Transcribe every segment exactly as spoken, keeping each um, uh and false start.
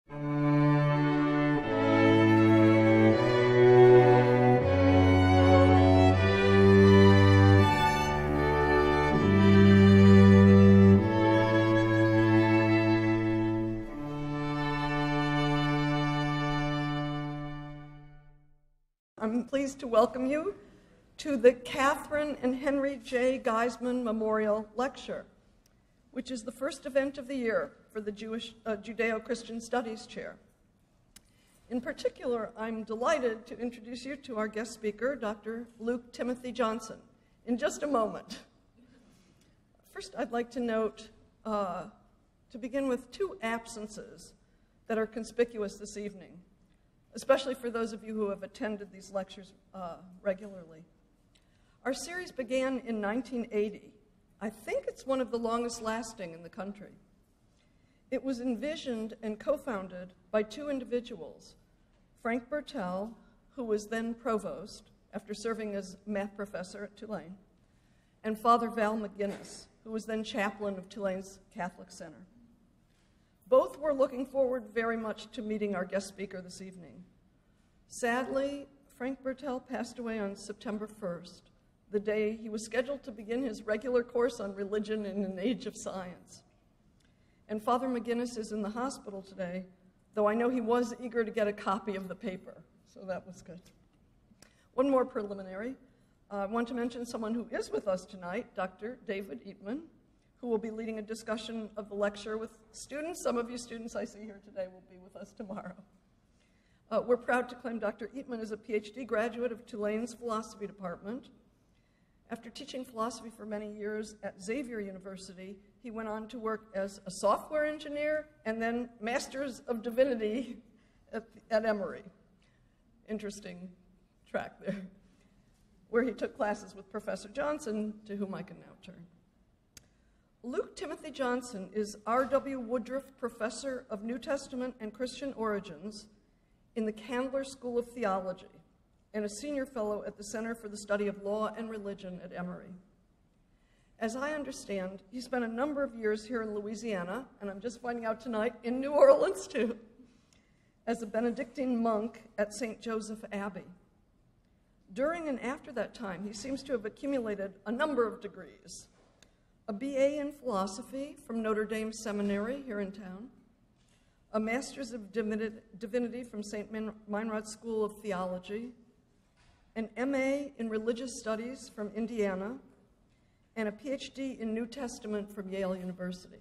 I'm pleased to welcome you to the Catherine and Henry J. Geisman Memorial Lecture, which is the first event of the year for the Jewish uh, Judeo-Christian Studies Chair. In particular, I'm delighted to introduce you to our guest speaker, Doctor Luke Timothy Johnson, in just a moment. First, I'd like to note, uh, to begin with, two absences that are conspicuous this evening, especially for those of you who have attended these lectures uh, regularly. Our series began in nineteen eighty. I think it's one of the longest lasting in the country. It was envisioned and co-founded by two individuals, Frank Bertel, who was then provost after serving as math professor at Tulane, and Father Val McGinnis, who was then chaplain of Tulane's Catholic Center. Both were looking forward very much to meeting our guest speaker this evening. Sadly, Frank Bertel passed away on September first, the day he was scheduled to begin his regular course on religion in an age of science. And Father McGinnis is in the hospital today, though I know he was eager to get a copy of the paper, so that was good. One more preliminary. Uh, I want to mention someone who is with us tonight, Doctor David Eatman, who will be leading a discussion of the lecture with students. Some of you students I see here today will be with us tomorrow. Uh, we're proud to claim Doctor Eatman is a P H D graduate of Tulane's philosophy department. After teaching philosophy for many years at Xavier University, he went on to work as a software engineer and then Masters of Divinity at, at Emory. Interesting track there, where he took classes with Professor Johnson, to whom I can now turn. Luke Timothy Johnson is R W Woodruff Professor of New Testament and Christian Origins in the Candler School of Theology and a senior fellow at the Center for the Study of Law and Religion at Emory. As I understand, he spent a number of years here in Louisiana, and I'm just finding out tonight, in New Orleans too, as a Benedictine monk at Saint Joseph Abbey. During and after that time, he seems to have accumulated a number of degrees: a B A in philosophy from Notre Dame Seminary here in town, a Master's of Divinity from Saint Meinrad School of Theology, an M A in Religious Studies from Indiana, and a P H D in New Testament from Yale University.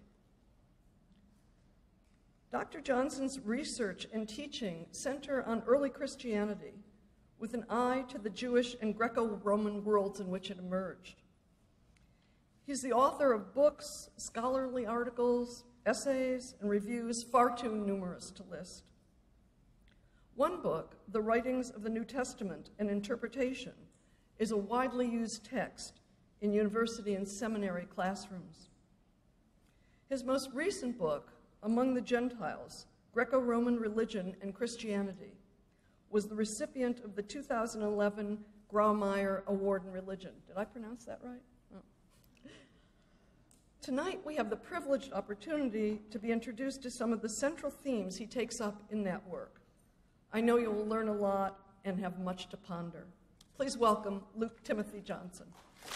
Doctor Johnson's research and teaching center on early Christianity with an eye to the Jewish and Greco-Roman worlds in which it emerged. He's the author of books, scholarly articles, essays, and reviews far too numerous to list. One book, The Writings of the New Testament and Interpretation, is a widely used text in university and seminary classrooms. His most recent book, Among the Gentiles, Greco-Roman Religion and Christianity, was the recipient of the two thousand eleven Graumeyer Award in Religion. Did I pronounce that right? Oh. Tonight, we have the privileged opportunity to be introduced to some of the central themes he takes up in that work. I know you will learn a lot and have much to ponder. Please welcome Luke Timothy Johnson.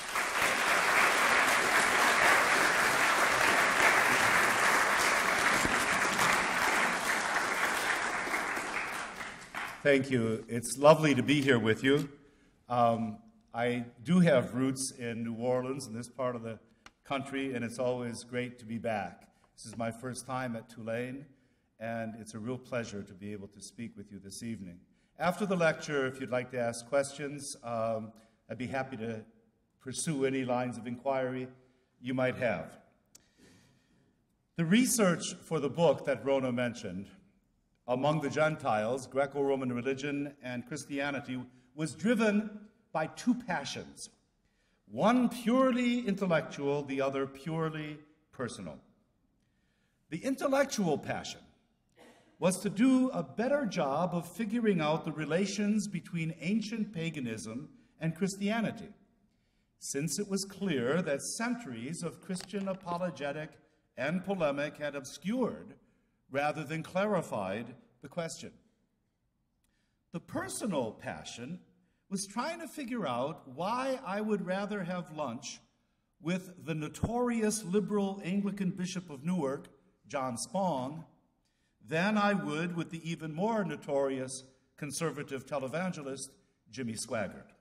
Thank you. It's lovely to be here with you. Um, I do have roots in New Orleans, in this part of the country, and it's always great to be back. This is my first time at Tulane, and it's a real pleasure to be able to speak with you this evening. After the lecture, if you'd like to ask questions, um, I'd be happy to pursue any lines of inquiry you might have. The research for the book that Rona mentioned, Among the Gentiles, Greco-Roman Religion and Christianity, was driven by two passions, one purely intellectual, the other purely personal. The intellectual passion was to do a better job of figuring out the relations between ancient paganism and Christianity, since it was clear that centuries of Christian apologetic and polemic had obscured rather than clarified the question. The personal passion was trying to figure out why I would rather have lunch with the notorious liberal Anglican Bishop of Newark, John Spong, than I would with the even more notorious conservative televangelist, Jimmy Swaggart.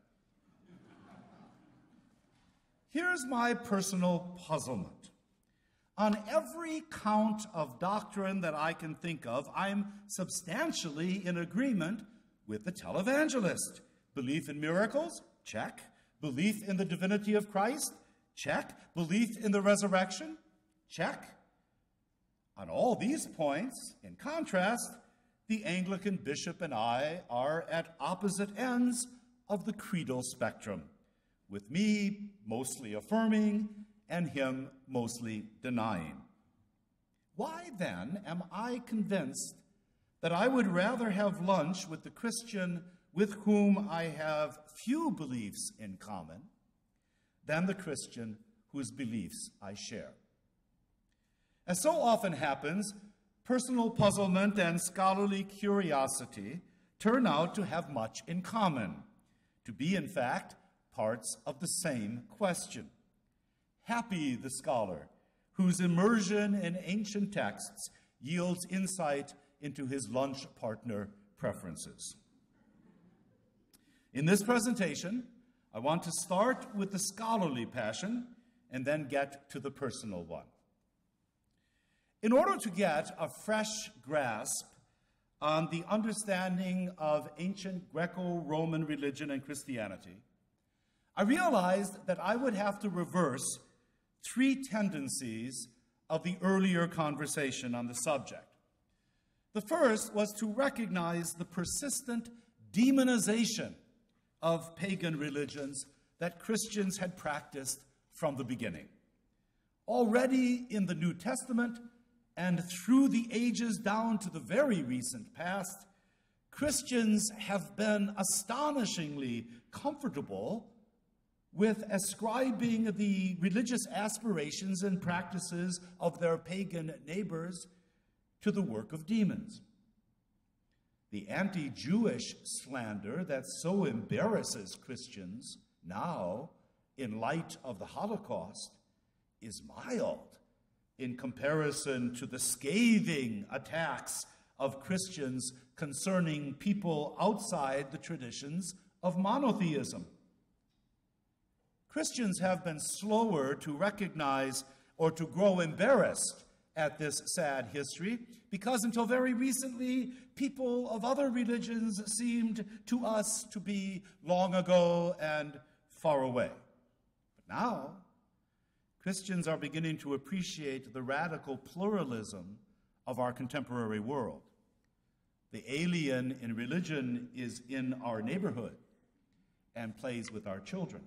Here's my personal puzzlement. On every count of doctrine that I can think of, I'm substantially in agreement with the televangelist. Belief in miracles? Check. Belief in the divinity of Christ? Check. Belief in the resurrection? Check. On all these points, in contrast, the Anglican bishop and I are at opposite ends of the creedal spectrum, with me mostly affirming and him mostly denying. Why then am I convinced that I would rather have lunch with the Christian with whom I have few beliefs in common than the Christian whose beliefs I share? As so often happens, personal puzzlement and scholarly curiosity turn out to have much in common, to be, in fact, parts of the same question. Happy the scholar whose immersion in ancient texts yields insight into his lunch partner preferences. In this presentation, I want to start with the scholarly passion and then get to the personal one. In order to get a fresh grasp on the understanding of ancient Greco-Roman religion and Christianity, I realized that I would have to reverse three tendencies of the earlier conversation on the subject. The first was to recognize the persistent demonization of pagan religions that Christians had practiced from the beginning. Already in the New Testament and through the ages down to the very recent past, Christians have been astonishingly comfortable with ascribing the religious aspirations and practices of their pagan neighbors to the work of demons. The anti-Jewish slander that so embarrasses Christians now, in light of the Holocaust, is mild in comparison to the scathing attacks of Christians concerning people outside the traditions of monotheism. Christians have been slower to recognize or to grow embarrassed at this sad history because until very recently, people of other religions seemed to us to be long ago and far away. But now, Christians are beginning to appreciate the radical pluralism of our contemporary world. The alien in religion is in our neighborhood and plays with our children.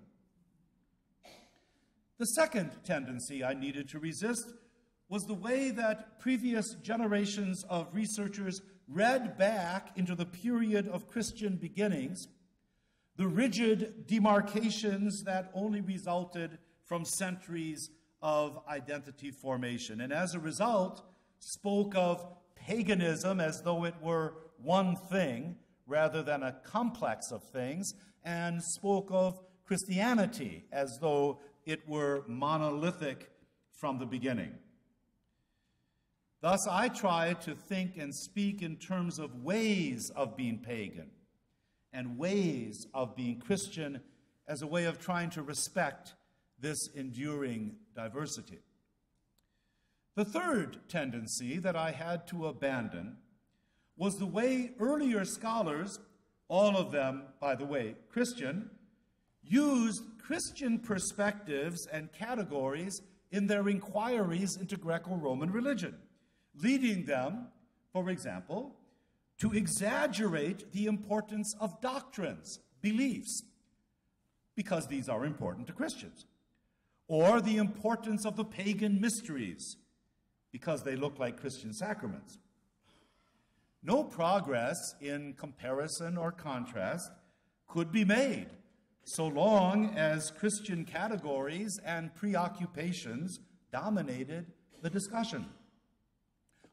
The second tendency I needed to resist was the way that previous generations of researchers read back into the period of Christian beginnings the rigid demarcations that only resulted from centuries of identity formation, and as a result spoke of paganism as though it were one thing rather than a complex of things, and spoke of Christianity as though it were monolithic from the beginning. Thus, I try to think and speak in terms of ways of being pagan and ways of being Christian as a way of trying to respect this enduring diversity. The third tendency that I had to abandon was the way earlier scholars, all of them, by the way, Christian, used Christian perspectives and categories in their inquiries into Greco-Roman religion, leading them, for example, to exaggerate the importance of doctrines, beliefs, because these are important to Christians, or the importance of the pagan mysteries, because they look like Christian sacraments. No progress in comparison or contrast could be made so long as Christian categories and preoccupations dominated the discussion.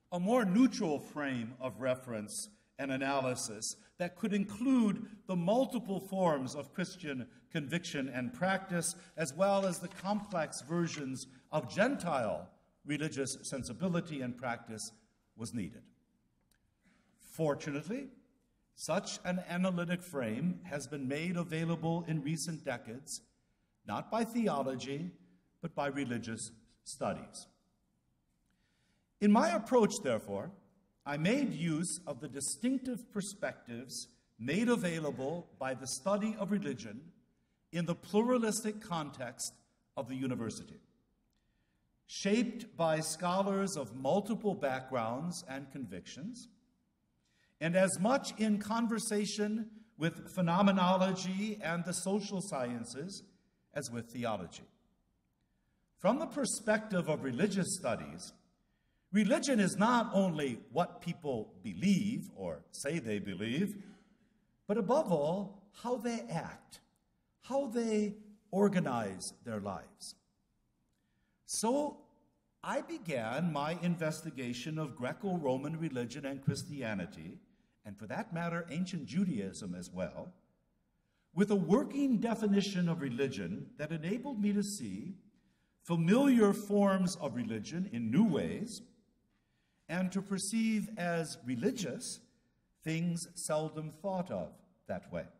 a more neutral frame of reference and analysis that could include the multiple forms of Christian conviction and practice, as well as the complex versions of Gentile religious sensibility and practice, was needed. Fortunately, such an analytic frame has been made available in recent decades, not by theology, but by religious studies. In my approach, therefore, I made use of the distinctive perspectives made available by the study of religion in the pluralistic context of the university, shaped by scholars of multiple backgrounds and convictions, and as much in conversation with phenomenology and the social sciences as with theology. From the perspective of religious studies, religion is not only what people believe or say they believe, but above all, how they act, how they organize their lives. So I began my investigation of Greco-Roman religion and Christianity, and for that matter, ancient Judaism as well, with a working definition of religion that enabled me to see familiar forms of religion in new ways, and to perceive as religious things seldom thought of that way.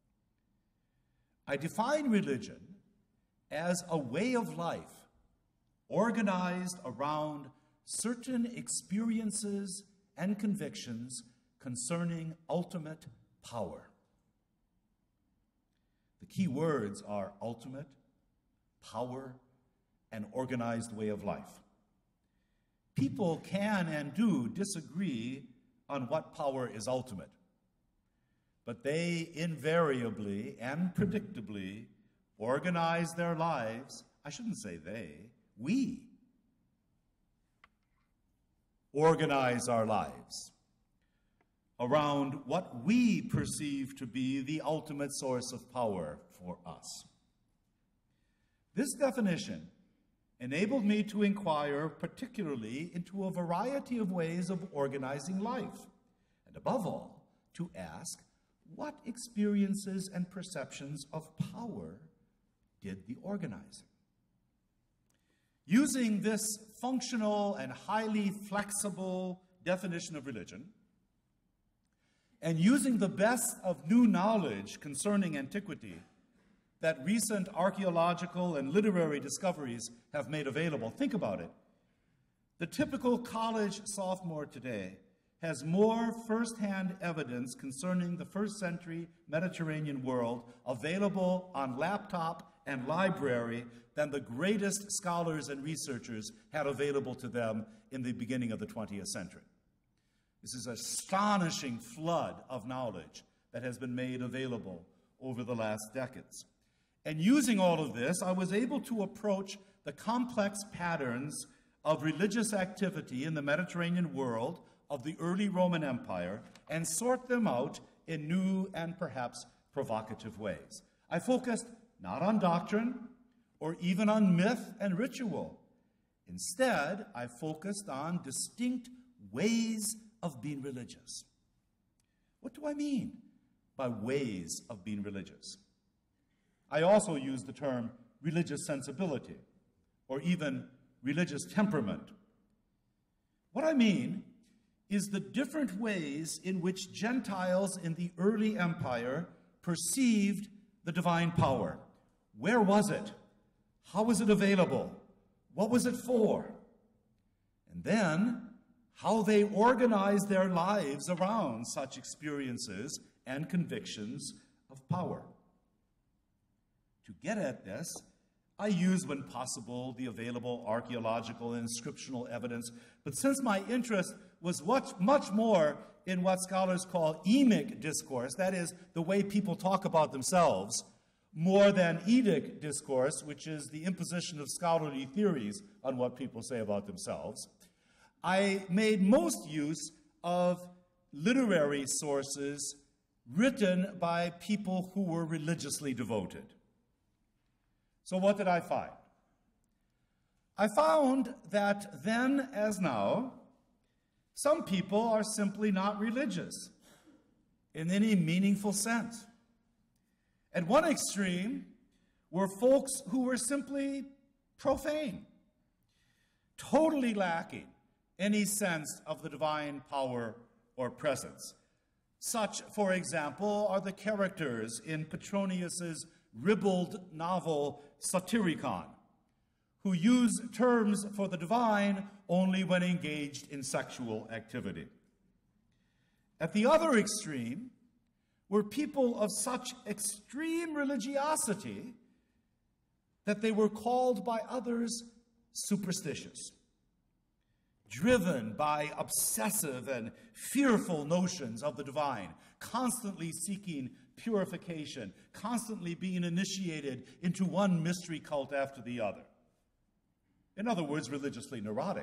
I define religion as a way of life organized around certain experiences and convictions concerning ultimate power. The key words are ultimate, power, and organized way of life. People can and do disagree on what power is ultimate, but they invariably and predictably organize their lives. I shouldn't say they, we organize our lives around what we perceive to be the ultimate source of power for us. This definition enabled me to inquire particularly into a variety of ways of organizing life, and above all, to ask what experiences and perceptions of power did the organizing. Using this functional and highly flexible definition of religion, and using the best of new knowledge concerning antiquity that recent archaeological and literary discoveries have made available. Think about it. The typical college sophomore today has more firsthand evidence concerning the first century Mediterranean world available on laptop and library than the greatest scholars and researchers had available to them in the beginning of the twentieth century. This is an astonishing flood of knowledge that has been made available over the last decades. And using all of this, I was able to approach the complex patterns of religious activity in the Mediterranean world of the early Roman Empire and sort them out in new and perhaps provocative ways. I focused not on doctrine or even on myth and ritual. Instead, I focused on distinct ways of being religious. What do I mean by ways of being religious? I also use the term religious sensibility, or even religious temperament. What I mean is the different ways in which Gentiles in the early empire perceived the divine power. Where was it? How was it available? What was it for? And then, how they organized their lives around such experiences and convictions of power. To get at this, I use, when possible, the available archaeological and inscriptional evidence, but since my interest was much, much more in what scholars call emic discourse, that is, the way people talk about themselves, more than edic discourse, which is the imposition of scholarly theories on what people say about themselves, I made most use of literary sources written by people who were religiously devoted. So what did I find? I found that then as now, Some people are simply not religious in any meaningful sense. At one extreme were folks who were simply profane, totally lacking any sense of the divine power or presence. Such, for example, are the characters in Petronius's ribald novel Satyricon, who use terms for the divine only when engaged in sexual activity. At the other extreme were people of such extreme religiosity that they were called by others superstitious, driven by obsessive and fearful notions of the divine, constantly seeking purification, constantly being initiated into one mystery cult after the other. In other words, religiously neurotic.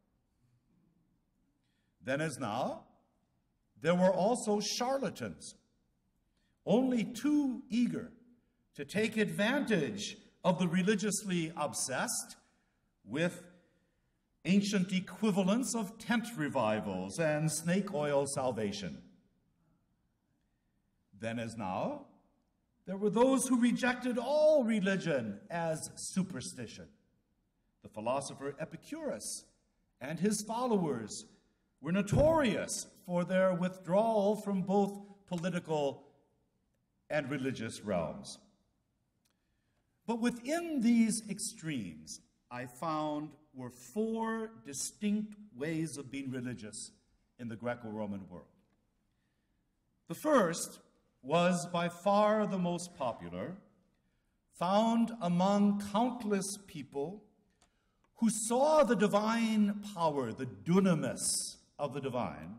Then as now, there were also charlatans, only too eager to take advantage of the religiously obsessed with ancient equivalents of tent revivals and snake oil salvation. Then as now, there were those who rejected all religion as superstition. The philosopher Epicurus and his followers were notorious for their withdrawal from both political and religious realms. But within these extremes, I found were four distinct ways of being religious in the Greco-Roman world. The first was by far the most popular, found among countless people who saw the divine power, the dunamis of the divine,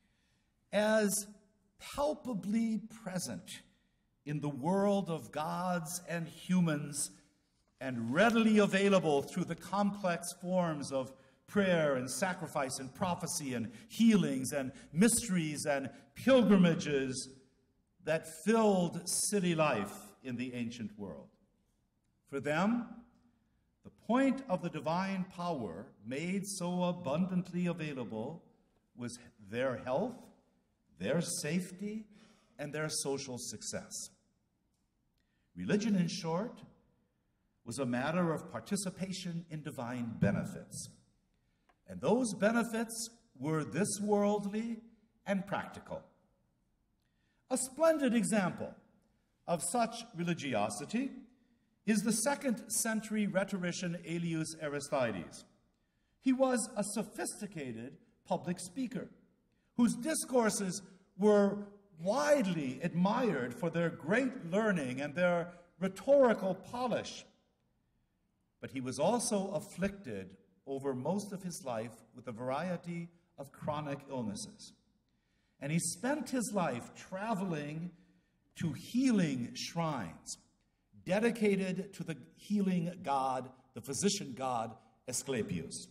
as palpably present in the world of gods and humans and readily available through the complex forms of prayer and sacrifice and prophecy and healings and mysteries and pilgrimages that filled city life in the ancient world. For them, the point of the divine power made so abundantly available was their health, their safety, and their social success. Religion, in short, was a matter of participation in divine benefits. And those benefits were this worldly and practical. A splendid example of such religiosity is the second century rhetorician Aelius Aristides. He was a sophisticated public speaker whose discourses were widely admired for their great learning and their rhetorical polish. But he was also afflicted over most of his life with a variety of chronic illnesses. And he spent his life traveling to healing shrines dedicated to the healing god, the physician god, Asclepius,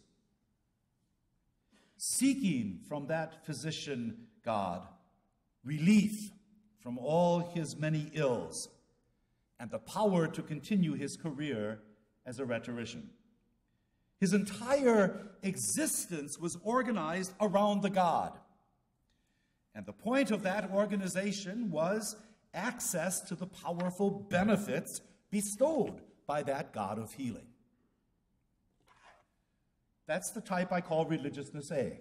seeking from that physician god relief from all his many ills and the power to continue his career as a rhetorician. His entire existence was organized around the god. And the point of that organization was access to the powerful benefits bestowed by that God of healing. That's the type I call religiousness A.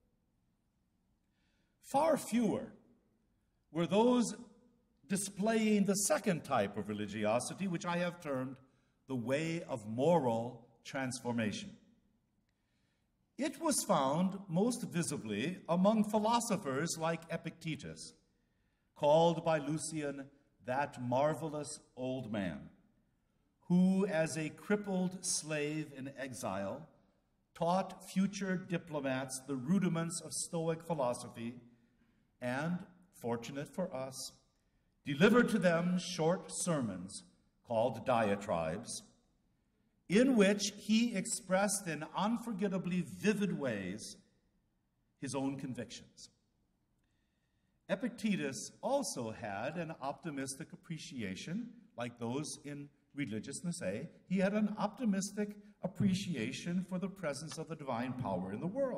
Far fewer were those displaying the second type of religiosity, which I have termed the way of moral transformation. It was found most visibly among philosophers like Epictetus, called by Lucian that marvelous old man, who, as a crippled slave in exile, taught future diplomats the rudiments of Stoic philosophy and, fortunate for us, delivered to them short sermons called diatribes, in which he expressed in unforgettably vivid ways his own convictions. Epictetus also had an optimistic appreciation, like those in religiousness A. He had an optimistic appreciation for the presence of the divine power in the world.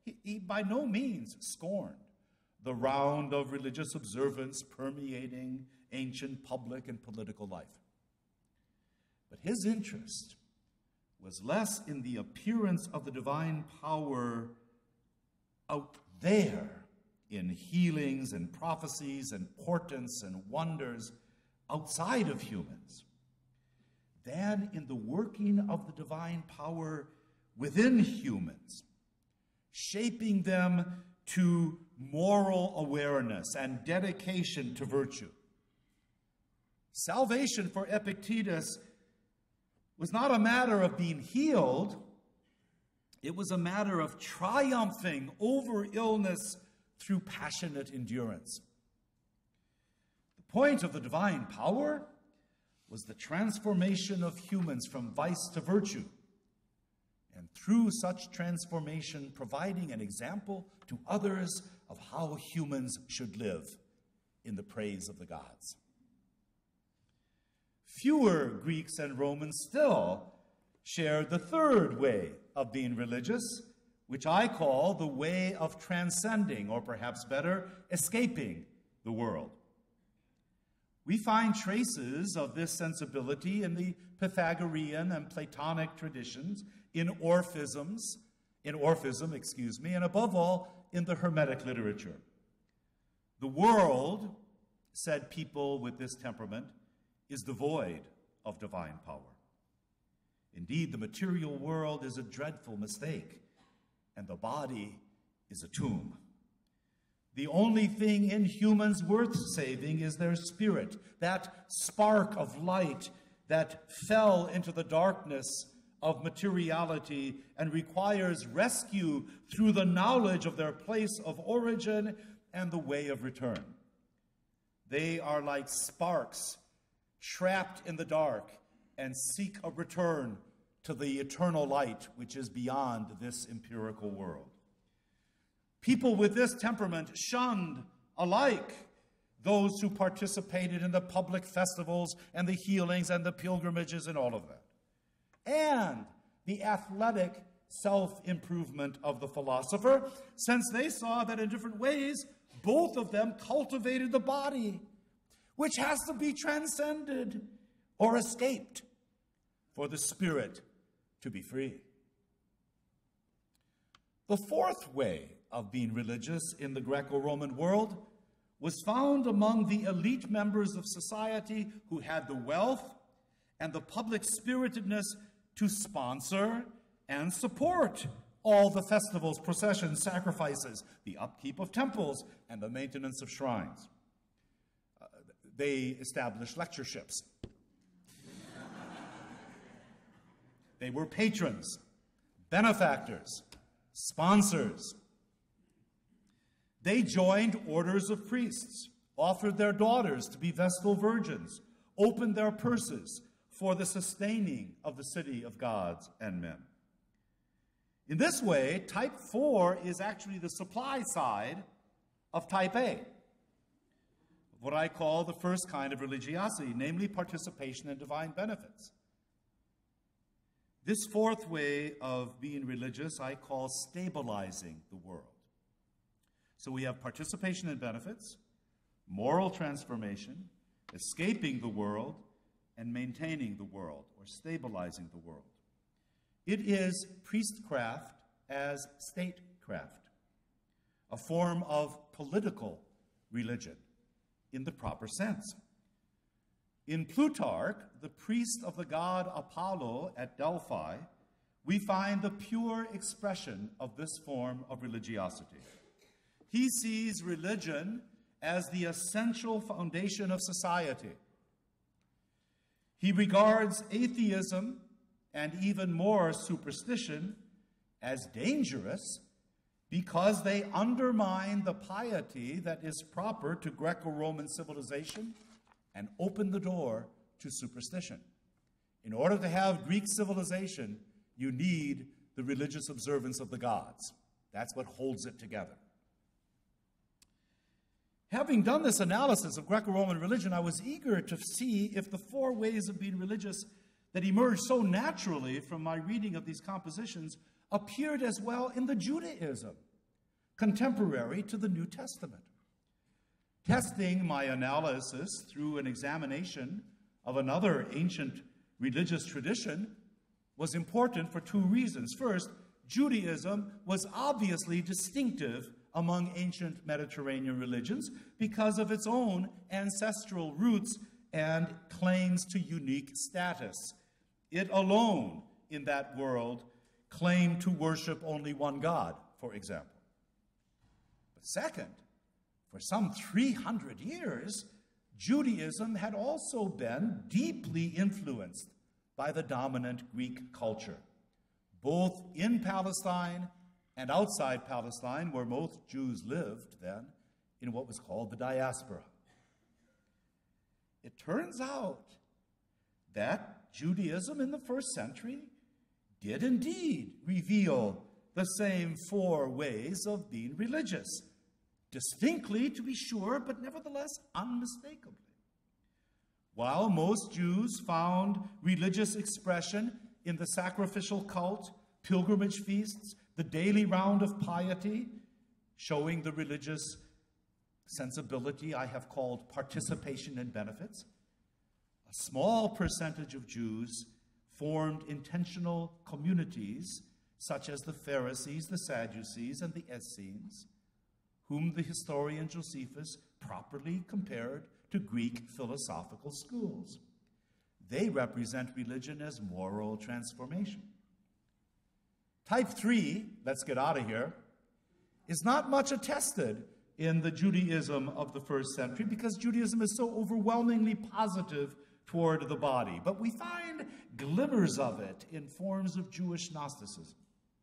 he, he by no means scorned the round of religious observance permeating ancient public and political life. But his interest was less in the appearance of the divine power out there in healings and prophecies and portents and wonders outside of humans than in the working of the divine power within humans, shaping them to moral awareness and dedication to virtue. Salvation for Epictetus was not a matter of being healed. It was a matter of triumphing over illness through passionate endurance. The point of the divine power was the transformation of humans from vice to virtue, and through such transformation, providing an example to others of how humans should live in the praise of the gods. Fewer Greeks and Romans still shared the third way of being religious, which I call the way of transcending, or perhaps better, escaping the world. We find traces of this sensibility in the Pythagorean and Platonic traditions, in Orphisms, in Orphism, excuse me, and above all, in the Hermetic literature. The world, said people with this temperament, is devoid of divine power. Indeed, the material world is a dreadful mistake, and the body is a tomb. The only thing in humans worth saving is their spirit, that spark of light that fell into the darkness of materiality and requires rescue through the knowledge of their place of origin and the way of return. They are like sparks trapped in the dark and seek a return to the eternal light which is beyond this empirical world. People with this temperament shunned alike those who participated in the public festivals and the healings and the pilgrimages and all of that, and the athletic self-improvement of the philosopher, since they saw that in different ways both of them cultivated the body, which has to be transcended or escaped for the spirit to be free. The fourth way of being religious in the Greco-Roman world was found among the elite members of society who had the wealth and the public spiritedness to sponsor and support all the festivals, processions, sacrifices, the upkeep of temples, and the maintenance of shrines. Uh, they established lectureships. They were patrons, benefactors, sponsors. They joined orders of priests, offered their daughters to be Vestal virgins, opened their purses for the sustaining of the city of gods and men. In this way, type four is actually the supply side of type A, what I call the first kind of religiosity, namely participation in divine benefits. This fourth way of being religious I call stabilizing the world. So we have participation in benefits, moral transformation, escaping the world, and maintaining the world, or stabilizing the world. It is priestcraft as statecraft, a form of political religion in the proper sense. In Plutarch, the priest of the god Apollo at Delphi, we find the pure expression of this form of religiosity. He sees religion as the essential foundation of society. He regards atheism and even more superstition as dangerous because they undermine the piety that is proper to Greco-Roman civilization and open the door to superstition. In order to have Greek civilization, you need the religious observance of the gods. That's what holds it together. Having done this analysis of Greco-Roman religion, I was eager to see if the four ways of being religious that emerged so naturally from my reading of these compositions appeared as well in the Judaism contemporary to the New Testament. Testing my analysis through an examination of another ancient religious tradition was important for two reasons. First, Judaism was obviously distinctive among ancient Mediterranean religions because of its own ancestral roots and claims to unique status. It alone in that world claimed to worship only one God, for example. But second, for some three hundred years, Judaism had also been deeply influenced by the dominant Greek culture, both in Palestine and outside Palestine, where most Jews lived then, in what was called the diaspora. It turns out that Judaism in the first century did indeed reveal the same four ways of being religious, distinctly to be sure, but nevertheless unmistakably. While most Jews found religious expression in the sacrificial cult, pilgrimage feasts, the daily round of piety, showing the religious sensibility I have called participation in benefits, a small percentage of Jews formed intentional communities such as the Pharisees, the Sadducees, and the Essenes, whom the historian Josephus properly compared to Greek philosophical schools. They represent religion as moral transformation. Type three, let's get out of here, is not much attested in the Judaism of the first century because Judaism is so overwhelmingly positive toward the body. But we find glimmers of it in forms of Jewish Gnosticism.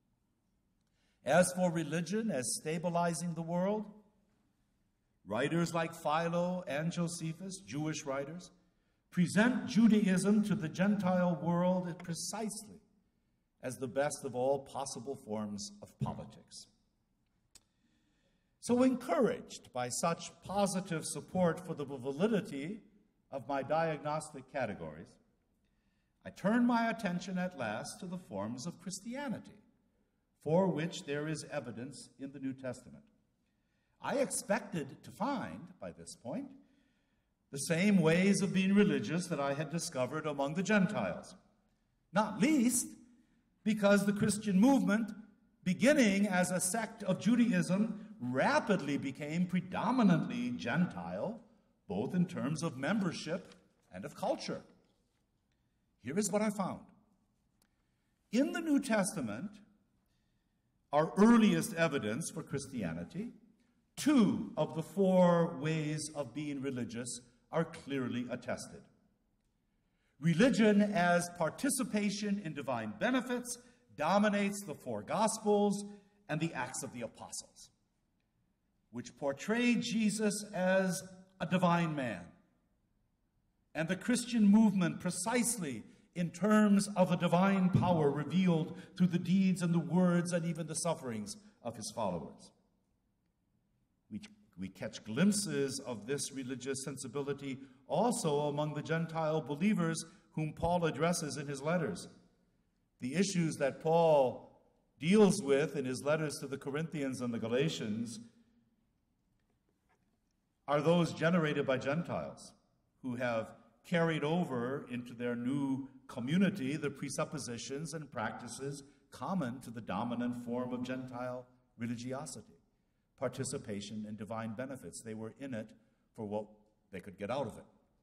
As for religion as stabilizing the world, writers like Philo and Josephus, Jewish writers, present Judaism to the Gentile world precisely as the best of all possible forms of politics. So encouraged by such positive support for the validity of my diagnostic categories, I turn my attention at last to the forms of Christianity, for which there is evidence in the New Testament. I expected to find, by this point, the same ways of being religious that I had discovered among the Gentiles, not least because the Christian movement, beginning as a sect of Judaism, rapidly became predominantly Gentile, both in terms of membership and of culture. Here is what I found. In the New Testament, our earliest evidence for Christianity, two of the four ways of being religious are clearly attested. Religion as participation in divine benefits dominates the four Gospels and the Acts of the Apostles, which portray Jesus as a divine man, and the Christian movement precisely in terms of the divine power revealed through the deeds and the words and even the sufferings of his followers. We, we catch glimpses of this religious sensibility also among the Gentile believers whom Paul addresses in his letters. The issues that Paul deals with in his letters to the Corinthians and the Galatians are those generated by Gentiles who have carried over into their new community the presuppositions and practices common to the dominant form of Gentile religiosity, participation in divine benefits. They were in it for what they could get out of it.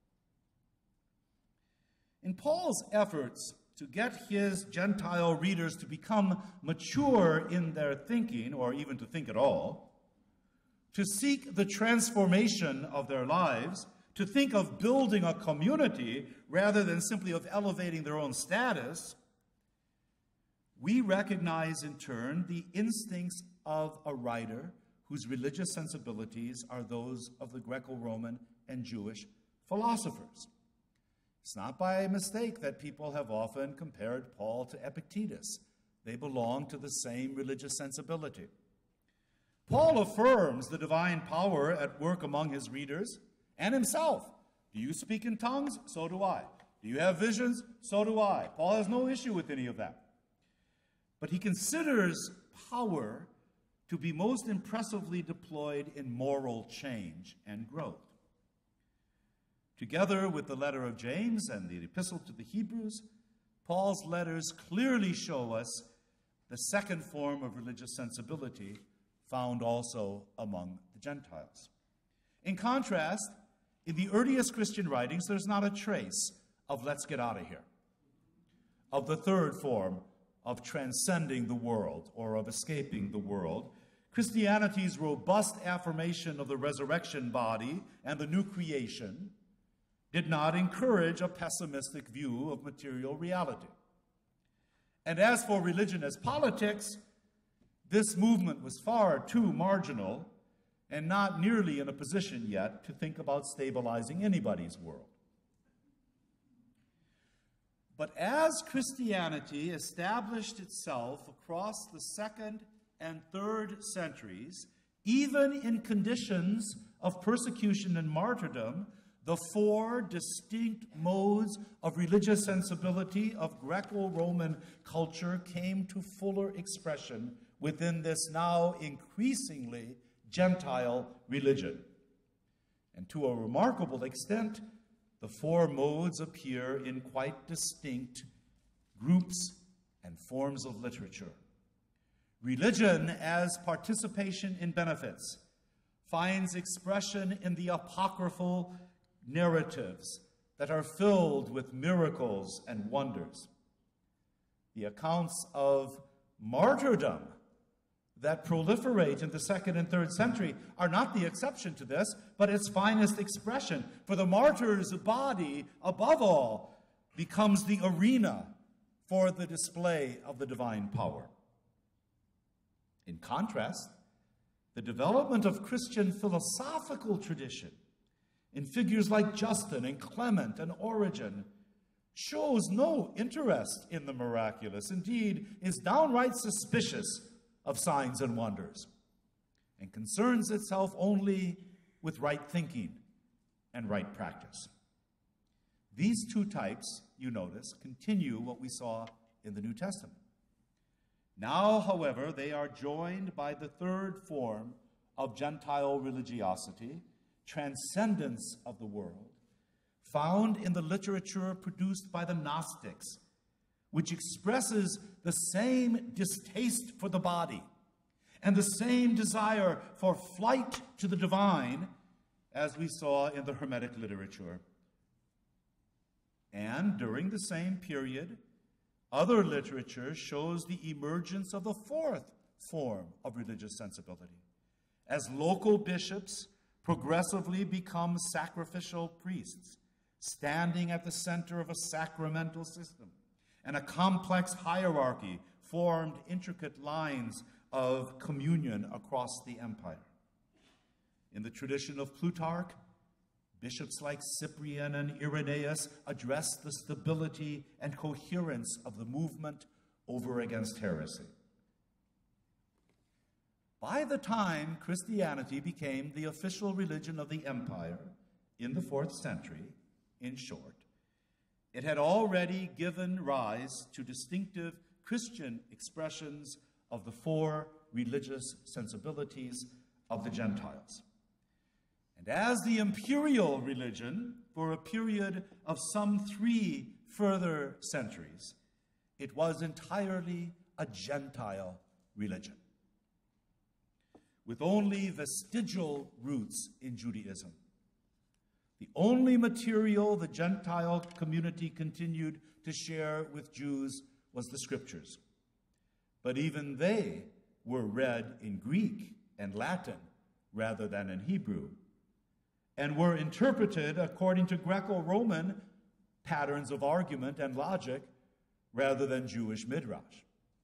In Paul's efforts to get his Gentile readers to become mature in their thinking, or even to think at all, to seek the transformation of their lives, to think of building a community rather than simply of elevating their own status, we recognize in turn the instincts of a writer whose religious sensibilities are those of the Greco-Roman and Jewish philosophers. It's not by mistake that people have often compared Paul to Epictetus. They belong to the same religious sensibility. Paul affirms the divine power at work among his readers and himself. Do you speak in tongues? So do I. Do you have visions? So do I. Paul has no issue with any of that. But he considers power to be most impressively deployed in moral change and growth. Together with the letter of James and the epistle to the Hebrews, Paul's letters clearly show us the second form of religious sensibility found also among the Gentiles. In contrast, in the earliest Christian writings, there's not a trace of let's get out of here, of the third form of transcending the world or of escaping the world. Christianity's robust affirmation of the resurrection body and the new creation did not encourage a pessimistic view of material reality. And as for religion as politics, this movement was far too marginal and not nearly in a position yet to think about stabilizing anybody's world. But as Christianity established itself across the second and third centuries, even in conditions of persecution and martyrdom, the four distinct modes of religious sensibility of Greco-Roman culture came to fuller expression within this now increasingly Gentile religion. And to a remarkable extent, the four modes appear in quite distinct groups and forms of literature. Religion as participation in benefits finds expression in the apocryphal narratives that are filled with miracles and wonders. The accounts of martyrdom that proliferate in the second and third century are not the exception to this, but its finest expression. For the martyr's body, above all, becomes the arena for the display of the divine power. In contrast, the development of Christian philosophical tradition in figures like Justin and Clement and Origen shows no interest in the miraculous, indeed is downright suspicious of signs and wonders, and concerns itself only with right thinking and right practice. These two types, you notice, continue what we saw in the New Testament. Now, however, they are joined by the third form of Gentile religiosity, transcendence of the world, found in the literature produced by the Gnostics, which expresses the same distaste for the body and the same desire for flight to the divine as we saw in the Hermetic literature. And during the same period, other literature shows the emergence of the fourth form of religious sensibility, as local bishops progressively become sacrificial priests, standing at the center of a sacramental system, and a complex hierarchy formed intricate lines of communion across the empire. In the tradition of Plutarch, bishops like Cyprian and Irenaeus address the stability and coherence of the movement over against heresy. By the time Christianity became the official religion of the empire in the fourth century, in short, it had already given rise to distinctive Christian expressions of the four religious sensibilities of the Gentiles. And as the imperial religion, for a period of some three further centuries, it was entirely a Gentile religion, with only vestigial roots in Judaism. The only material the Gentile community continued to share with Jews was the Scriptures. But even they were read in Greek and Latin rather than in Hebrew, and were interpreted according to Greco-Roman patterns of argument and logic rather than Jewish midrash.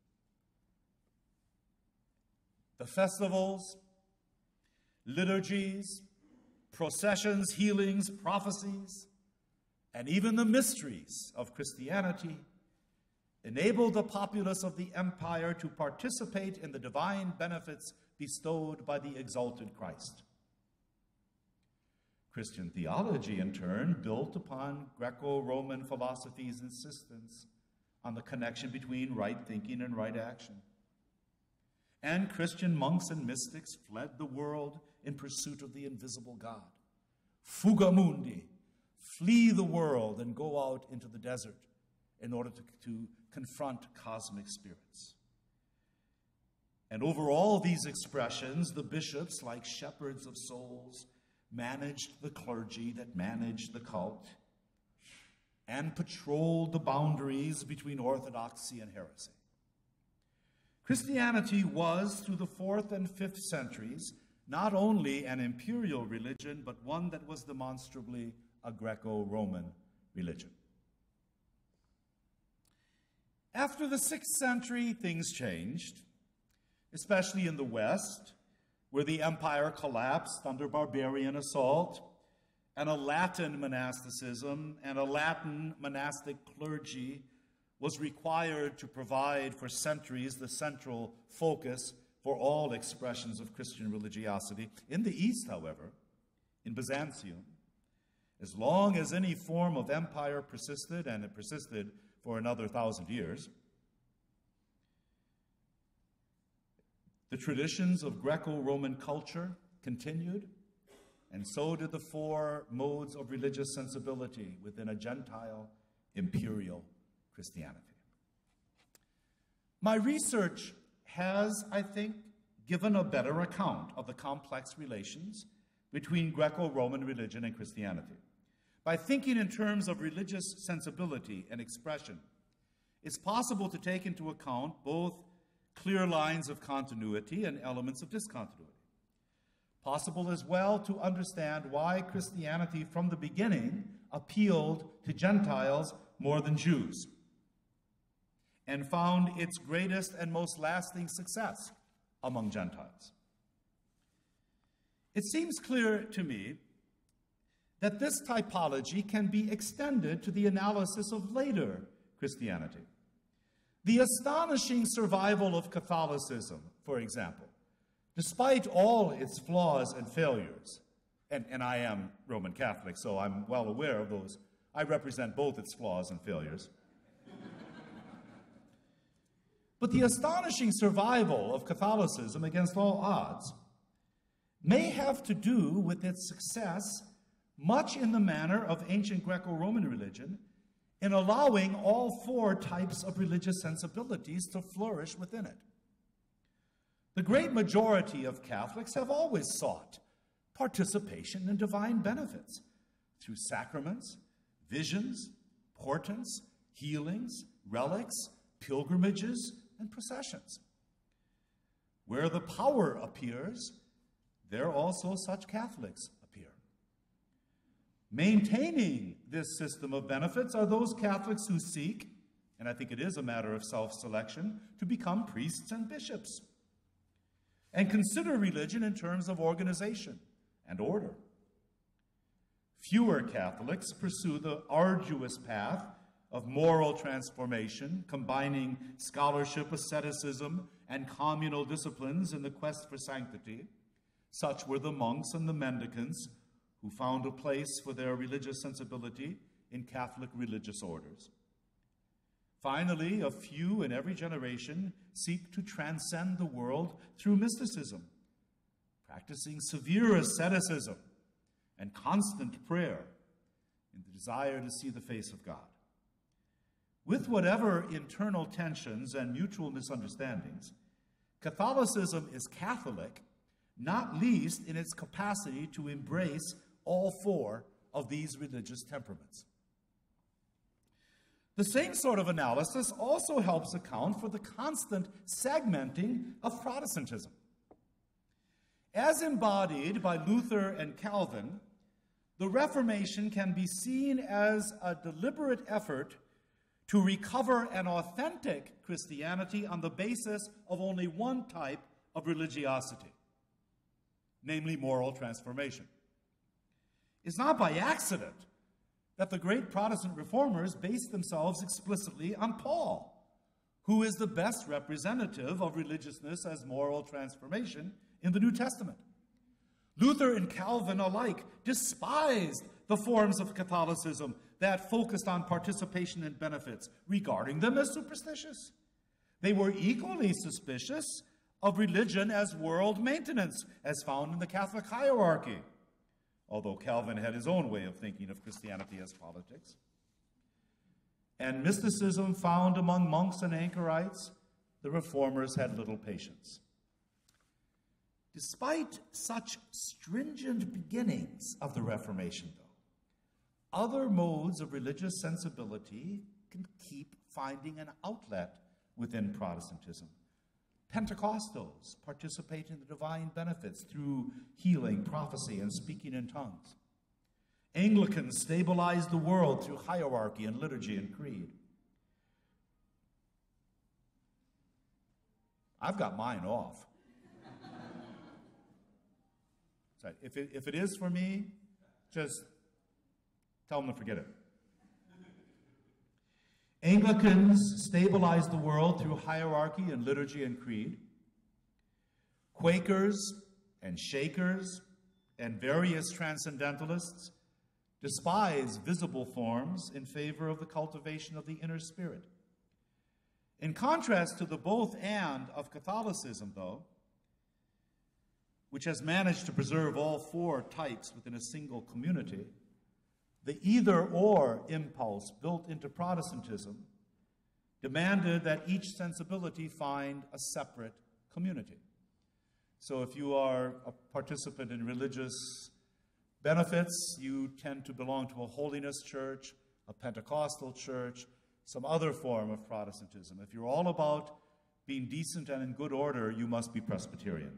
The festivals, liturgies, processions, healings, prophecies, and even the mysteries of Christianity enabled the populace of the empire to participate in the divine benefits bestowed by the exalted Christ. Christian theology, in turn, built upon Greco-Roman philosophy's insistence on the connection between right thinking and right action. and Christian monks and mystics fled the world in pursuit of the invisible God. Fuga mundi, flee the world and go out into the desert in order to, to confront cosmic spirits. And over all these expressions, the bishops, like shepherds of souls, managed the clergy that managed the cult and patrolled the boundaries between orthodoxy and heresy. Christianity was, through the fourth and fifth centuries, not only an imperial religion, but one that was demonstrably a Greco-Roman religion. After the sixth century, things changed, especially in the West, where the empire collapsed under barbarian assault, and a Latin monasticism and a Latin monastic clergy was required to provide for centuries the central focus for all expressions of Christian religiosity. In the East, however, in Byzantium, as long as any form of empire persisted, and it persisted for another thousand years, the traditions of Greco-Roman culture continued, and so did the four modes of religious sensibility within a Gentile imperial Christianity. My research has, I think, given a better account of the complex relations between Greco-Roman religion and Christianity. By thinking in terms of religious sensibility and expression, it's possible to take into account both clear lines of continuity and elements of discontinuity. Possible as well to understand why Christianity from the beginning appealed to Gentiles more than Jews and found its greatest and most lasting success among Gentiles. It seems clear to me that this typology can be extended to the analysis of later Christianity. The astonishing survival of Catholicism, for example, despite all its flaws and failures, and, and I am Roman Catholic, so I'm well aware of those. I represent both its flaws and failures. But the astonishing survival of Catholicism against all odds may have to do with its success, much in the manner of ancient Greco-Roman religion, in allowing all four types of religious sensibilities to flourish within it. The great majority of Catholics have always sought participation in divine benefits through sacraments, visions, portents, healings, relics, pilgrimages, and processions. Where the power appears, there also such Catholics appear. Maintaining this system of benefits are those Catholics who seek, and I think it is a matter of self-selection, to become priests and bishops, and consider religion in terms of organization and order. Fewer Catholics pursue the arduous path of moral transformation, combining scholarship, asceticism, and communal disciplines in the quest for sanctity. Such were the monks and the mendicants who found a place for their religious sensibility in Catholic religious orders. Finally, a few in every generation seek to transcend the world through mysticism, practicing severe asceticism and constant prayer in the desire to see the face of God. With whatever internal tensions and mutual misunderstandings, Catholicism is Catholic, not least in its capacity to embrace all four of these religious temperaments. The same sort of analysis also helps account for the constant segmenting of Protestantism. As embodied by Luther and Calvin, the Reformation can be seen as a deliberate effort to recover an authentic Christianity on the basis of only one type of religiosity, namely moral transformation. It's not by accident that the great Protestant reformers based themselves explicitly on Paul, who is the best representative of religiousness as moral transformation in the New Testament. Luther and Calvin alike despised the forms of Catholicism that focused on participation in benefits, regarding them as superstitious. They were equally suspicious of religion as world maintenance, as found in the Catholic hierarchy, although Calvin had his own way of thinking of Christianity as politics. And mysticism found among monks and anchorites, the reformers had little patience. Despite such stringent beginnings of the Reformation, though, other modes of religious sensibility can keep finding an outlet within Protestantism. Pentecostals participate in the divine benefits through healing, prophecy, and speaking in tongues. Anglicans stabilize the world through hierarchy and liturgy and creed. I've got mine off. Sorry, if it, if it is for me, just tell them to forget it. Anglicans stabilize the world through hierarchy and liturgy and creed. Quakers and Shakers and various transcendentalists despise visible forms in favor of the cultivation of the inner spirit. In contrast to the both and of Catholicism, though, which has managed to preserve all four types within a single community, the either-or impulse built into Protestantism demanded that each sensibility find a separate community. So if you are a participant in religious benefits, you tend to belong to a holiness church, a Pentecostal church, some other form of Protestantism. If you're all about being decent and in good order, you must be Presbyterian.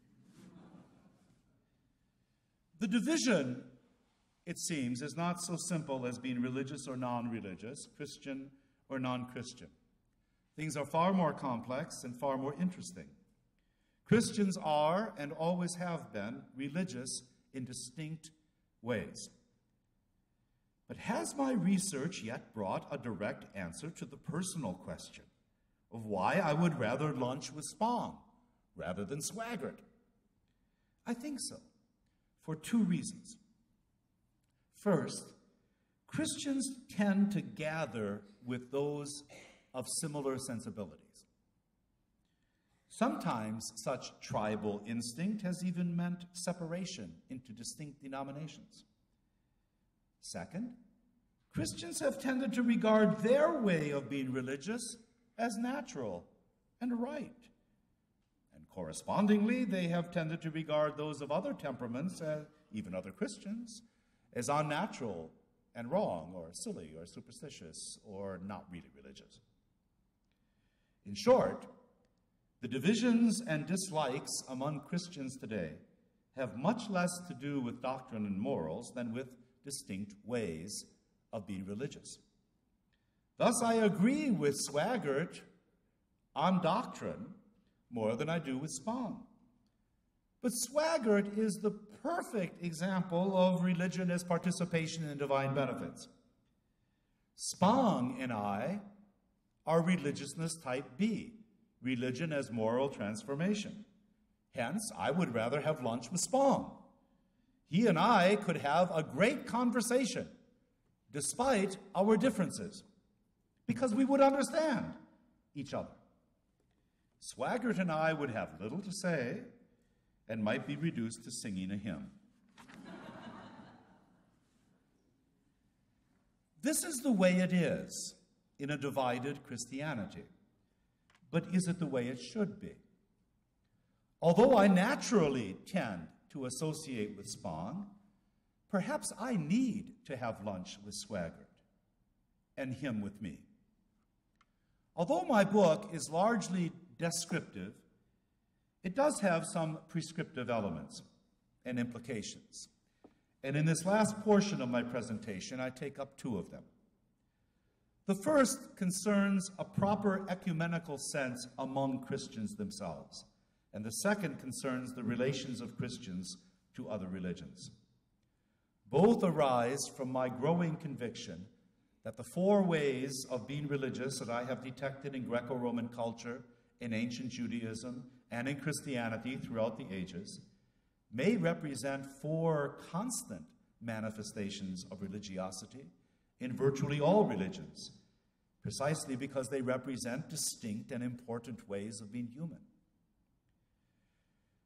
The division, it seems, is not so simple as being religious or non-religious, Christian or non-Christian. Things are far more complex and far more interesting. Christians are, and always have been, religious in distinct ways. But has my research yet brought a direct answer to the personal question of why I would rather lunch with Spong rather than Swaggart? I think so, for two reasons. First, Christians tend to gather with those of similar sensibilities. Sometimes such tribal instinct has even meant separation into distinct denominations. Second, Christians have tended to regard their way of being religious as natural and right. And correspondingly, they have tended to regard those of other temperaments, uh, even other Christians, as unnatural and wrong or silly or superstitious or not really religious. In short, the divisions and dislikes among Christians today have much less to do with doctrine and morals than with distinct ways of being religious. Thus, I agree with Swaggart on doctrine more than I do with Spong. But Swaggart is the perfect example of religion as participation in divine benefits. Spong and I are religiousness type B, religion as moral transformation. Hence, I would rather have lunch with Spong. He and I could have a great conversation despite our differences because we would understand each other. Swaggart and I would have little to say and might be reduced to singing a hymn. This is the way it is in a divided Christianity. But is it the way it should be? Although I naturally tend to associate with Spong, perhaps I need to have lunch with Swaggart and him with me. Although my book is largely descriptive, it does have some prescriptive elements and implications. And in this last portion of my presentation, I take up two of them. The first concerns a proper ecumenical sense among Christians themselves, and the second concerns the relations of Christians to other religions. Both arise from my growing conviction that the four ways of being religious that I have detected in Greco-Roman culture, in ancient Judaism, and in Christianity throughout the ages may represent four constant manifestations of religiosity in virtually all religions, precisely because they represent distinct and important ways of being human.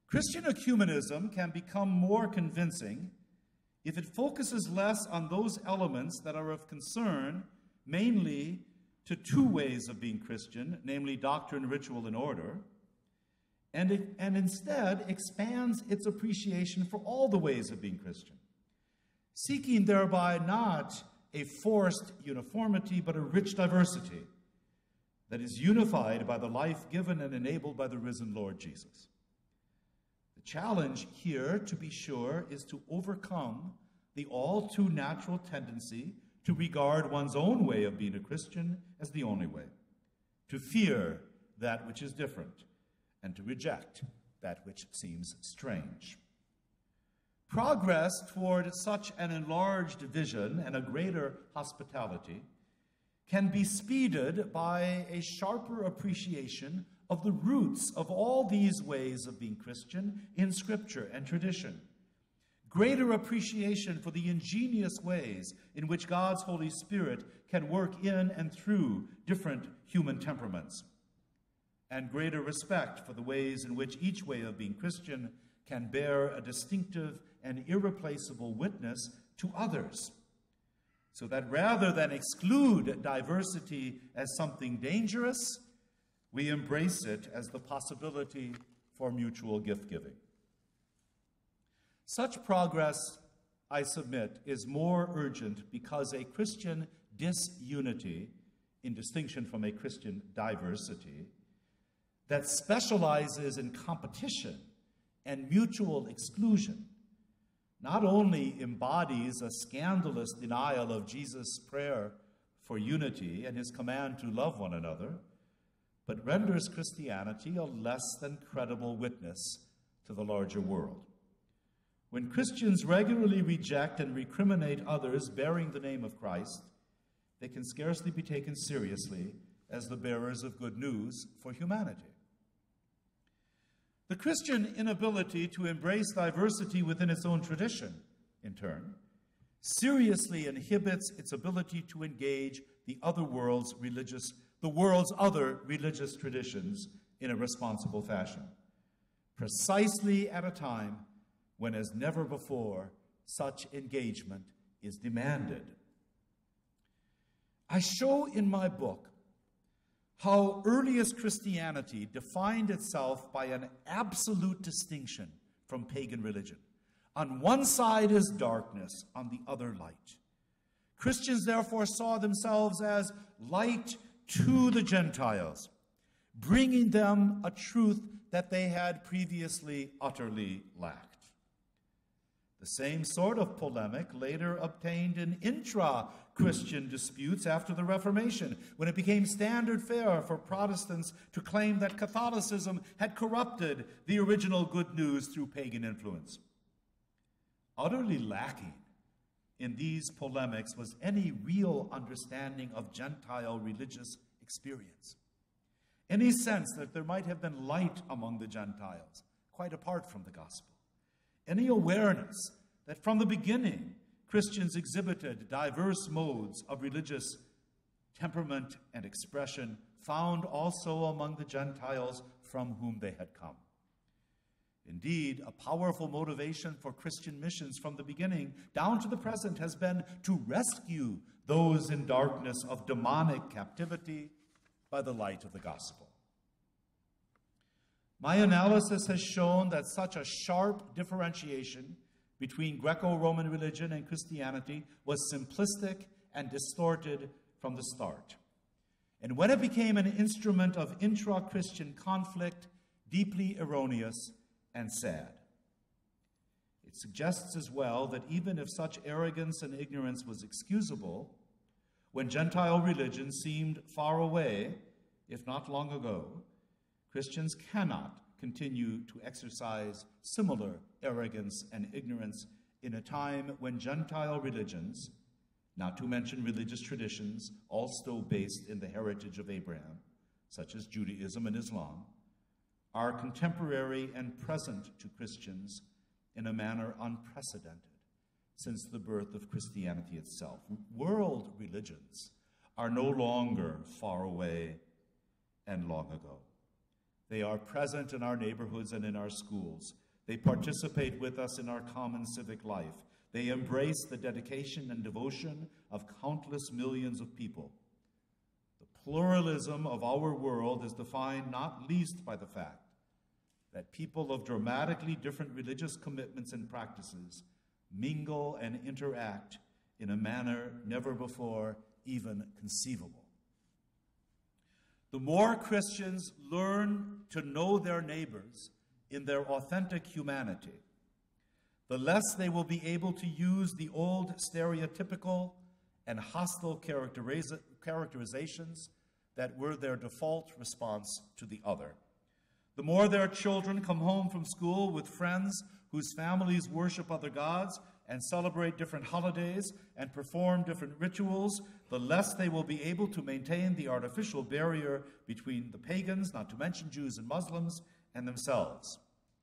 Christian ecumenism can become more convincing if it focuses less on those elements that are of concern mainly to two ways of being Christian, namely doctrine, ritual, and order, and, it, and instead expands its appreciation for all the ways of being Christian, seeking thereby not a forced uniformity, but a rich diversity that is unified by the life given and enabled by the risen Lord Jesus. The challenge here, to be sure, is to overcome the all too natural tendency to regard one's own way of being a Christian as the only way, to fear that which is different, and to reject that which seems strange. Progress toward such an enlarged vision and a greater hospitality can be speeded by a sharper appreciation of the roots of all these ways of being Christian in Scripture and tradition. Greater appreciation for the ingenious ways in which God's Holy Spirit can work in and through different human temperaments, and greater respect for the ways in which each way of being Christian can bear a distinctive and irreplaceable witness to others, so that rather than exclude diversity as something dangerous, we embrace it as the possibility for mutual gift-giving. Such progress, I submit, is more urgent because a Christian disunity, in distinction from a Christian diversity, that specializes in competition and mutual exclusion, not only embodies a scandalous denial of Jesus' prayer for unity and his command to love one another, but renders Christianity a less than credible witness to the larger world. When Christians regularly reject and recriminate others bearing the name of Christ, they can scarcely be taken seriously as the bearers of good news for humanity. The Christian inability to embrace diversity within its own tradition, in turn, seriously inhibits its ability to engage the other world's religious, the world's other religious traditions in a responsible fashion, precisely at a time when, as never before, such engagement is demanded. I show in my book how earliest Christianity defined itself by an absolute distinction from pagan religion. On one side is darkness, on the other light. Christians therefore saw themselves as light to the Gentiles, bringing them a truth that they had previously utterly lacked. The same sort of polemic later obtained in intra-Christian disputes after the Reformation, when it became standard fare for Protestants to claim that Catholicism had corrupted the original good news through pagan influence. Utterly lacking in these polemics was any real understanding of Gentile religious experience, any sense that there might have been light among the Gentiles, quite apart from the gospel. Any awareness that from the beginning Christians exhibited diverse modes of religious temperament and expression, found also among the Gentiles from whom they had come. Indeed, a powerful motivation for Christian missions from the beginning down to the present has been to rescue those in darkness of demonic captivity by the light of the gospel. My analysis has shown that such a sharp differentiation between Greco-Roman religion and Christianity was simplistic and distorted from the start. And when it became an instrument of intra-Christian conflict, deeply erroneous and sad. It suggests as well that even if such arrogance and ignorance was excusable, when Gentile religion seemed far away, if not long ago, Christians cannot continue to exercise similar arrogance and ignorance in a time when Gentile religions, not to mention religious traditions, also based in the heritage of Abraham, such as Judaism and Islam, are contemporary and present to Christians in a manner unprecedented since the birth of Christianity itself. World religions are no longer far away and long ago. They are present in our neighborhoods and in our schools. They participate with us in our common civic life. They embrace the dedication and devotion of countless millions of people. The pluralism of our world is defined not least by the fact that people of dramatically different religious commitments and practices mingle and interact in a manner never before even conceivable. The more Christians learn to know their neighbors in their authentic humanity, the less they will be able to use the old stereotypical and hostile characteriza- characterizations that were their default response to the other. The more their children come home from school with friends whose families worship other gods and celebrate different holidays and perform different rituals, the less they will be able to maintain the artificial barrier between the pagans, not to mention Jews and Muslims, and themselves.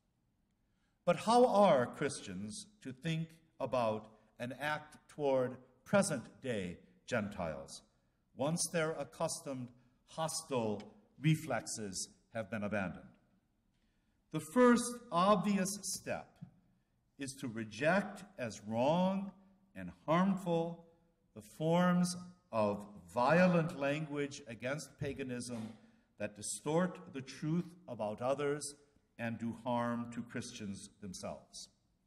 But how are Christians to think about and act toward present-day Gentiles once their accustomed hostile reflexes have been abandoned? The first obvious step is to reject as wrong and harmful the forms of violent language against paganism that distort the truth about others and do harm to Christians themselves.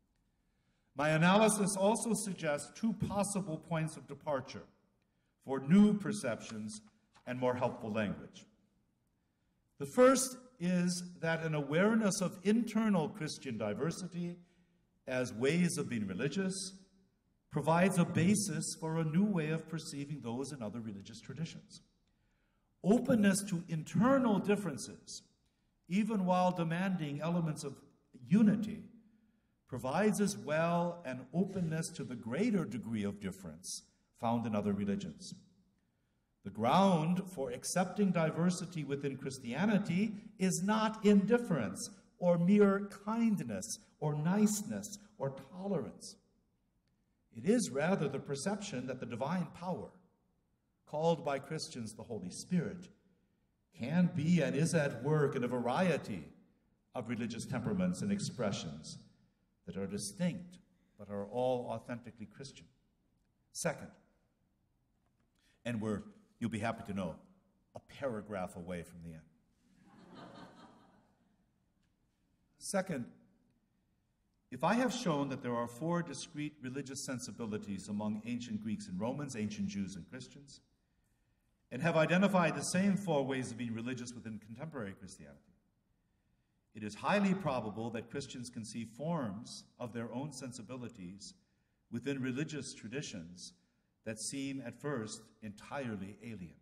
My analysis also suggests two possible points of departure for new perceptions and more helpful language. The first is that an awareness of internal Christian diversity as ways of being religious provides a basis for a new way of perceiving those in other religious traditions. Openness to internal differences, even while demanding elements of unity, provides as well an openness to the greater degree of difference found in other religions. The ground for accepting diversity within Christianity is not indifference or mere kindness or niceness or tolerance. It is rather the perception that the divine power, called by Christians the Holy Spirit, can be and is at work in a variety of religious temperaments and expressions that are distinct but are all authentically Christian. Second, and we're, you'll be happy to know, a paragraph away from the end. Second, if I have shown that there are four discrete religious sensibilities among ancient Greeks and Romans, ancient Jews and Christians, and have identified the same four ways of being religious within contemporary Christianity, it is highly probable that Christians can see forms of their own sensibilities within religious traditions that seem at first entirely alien.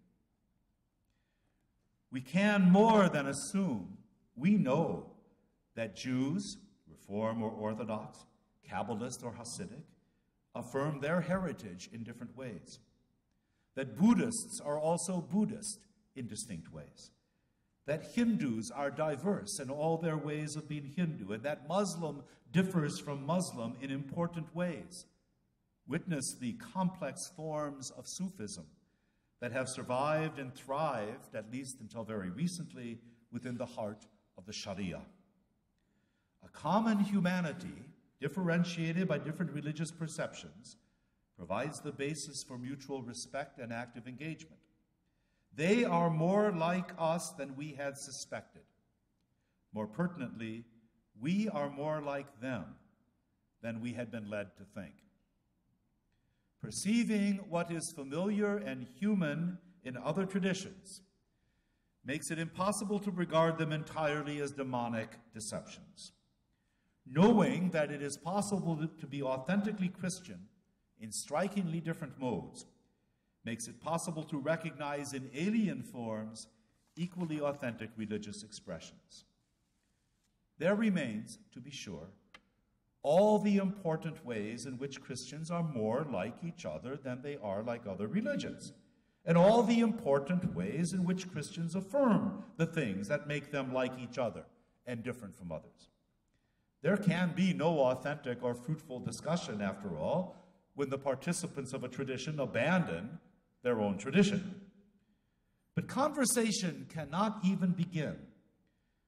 We can more than assume we know that Jews, Reform or Orthodox, Kabbalist or Hasidic, affirm their heritage in different ways. That Buddhists are also Buddhist in distinct ways. That Hindus are diverse in all their ways of being Hindu, and that Muslim differs from Muslim in important ways. Witness the complex forms of Sufism that have survived and thrived, at least until very recently, within the heart of the Sharia. A common humanity, differentiated by different religious perceptions, provides the basis for mutual respect and active engagement. They are more like us than we had suspected. More pertinently, we are more like them than we had been led to think. Perceiving what is familiar and human in other traditions makes it impossible to regard them entirely as demonic deceptions. Knowing that it is possible to be authentically Christian in strikingly different modes makes it possible to recognize in alien forms equally authentic religious expressions. There remains, to be sure, all the important ways in which Christians are more like each other than they are like other religions, and all the important ways in which Christians affirm the things that make them like each other and different from others. There can be no authentic or fruitful discussion, after all, when the participants of a tradition abandon their own tradition. But conversation cannot even begin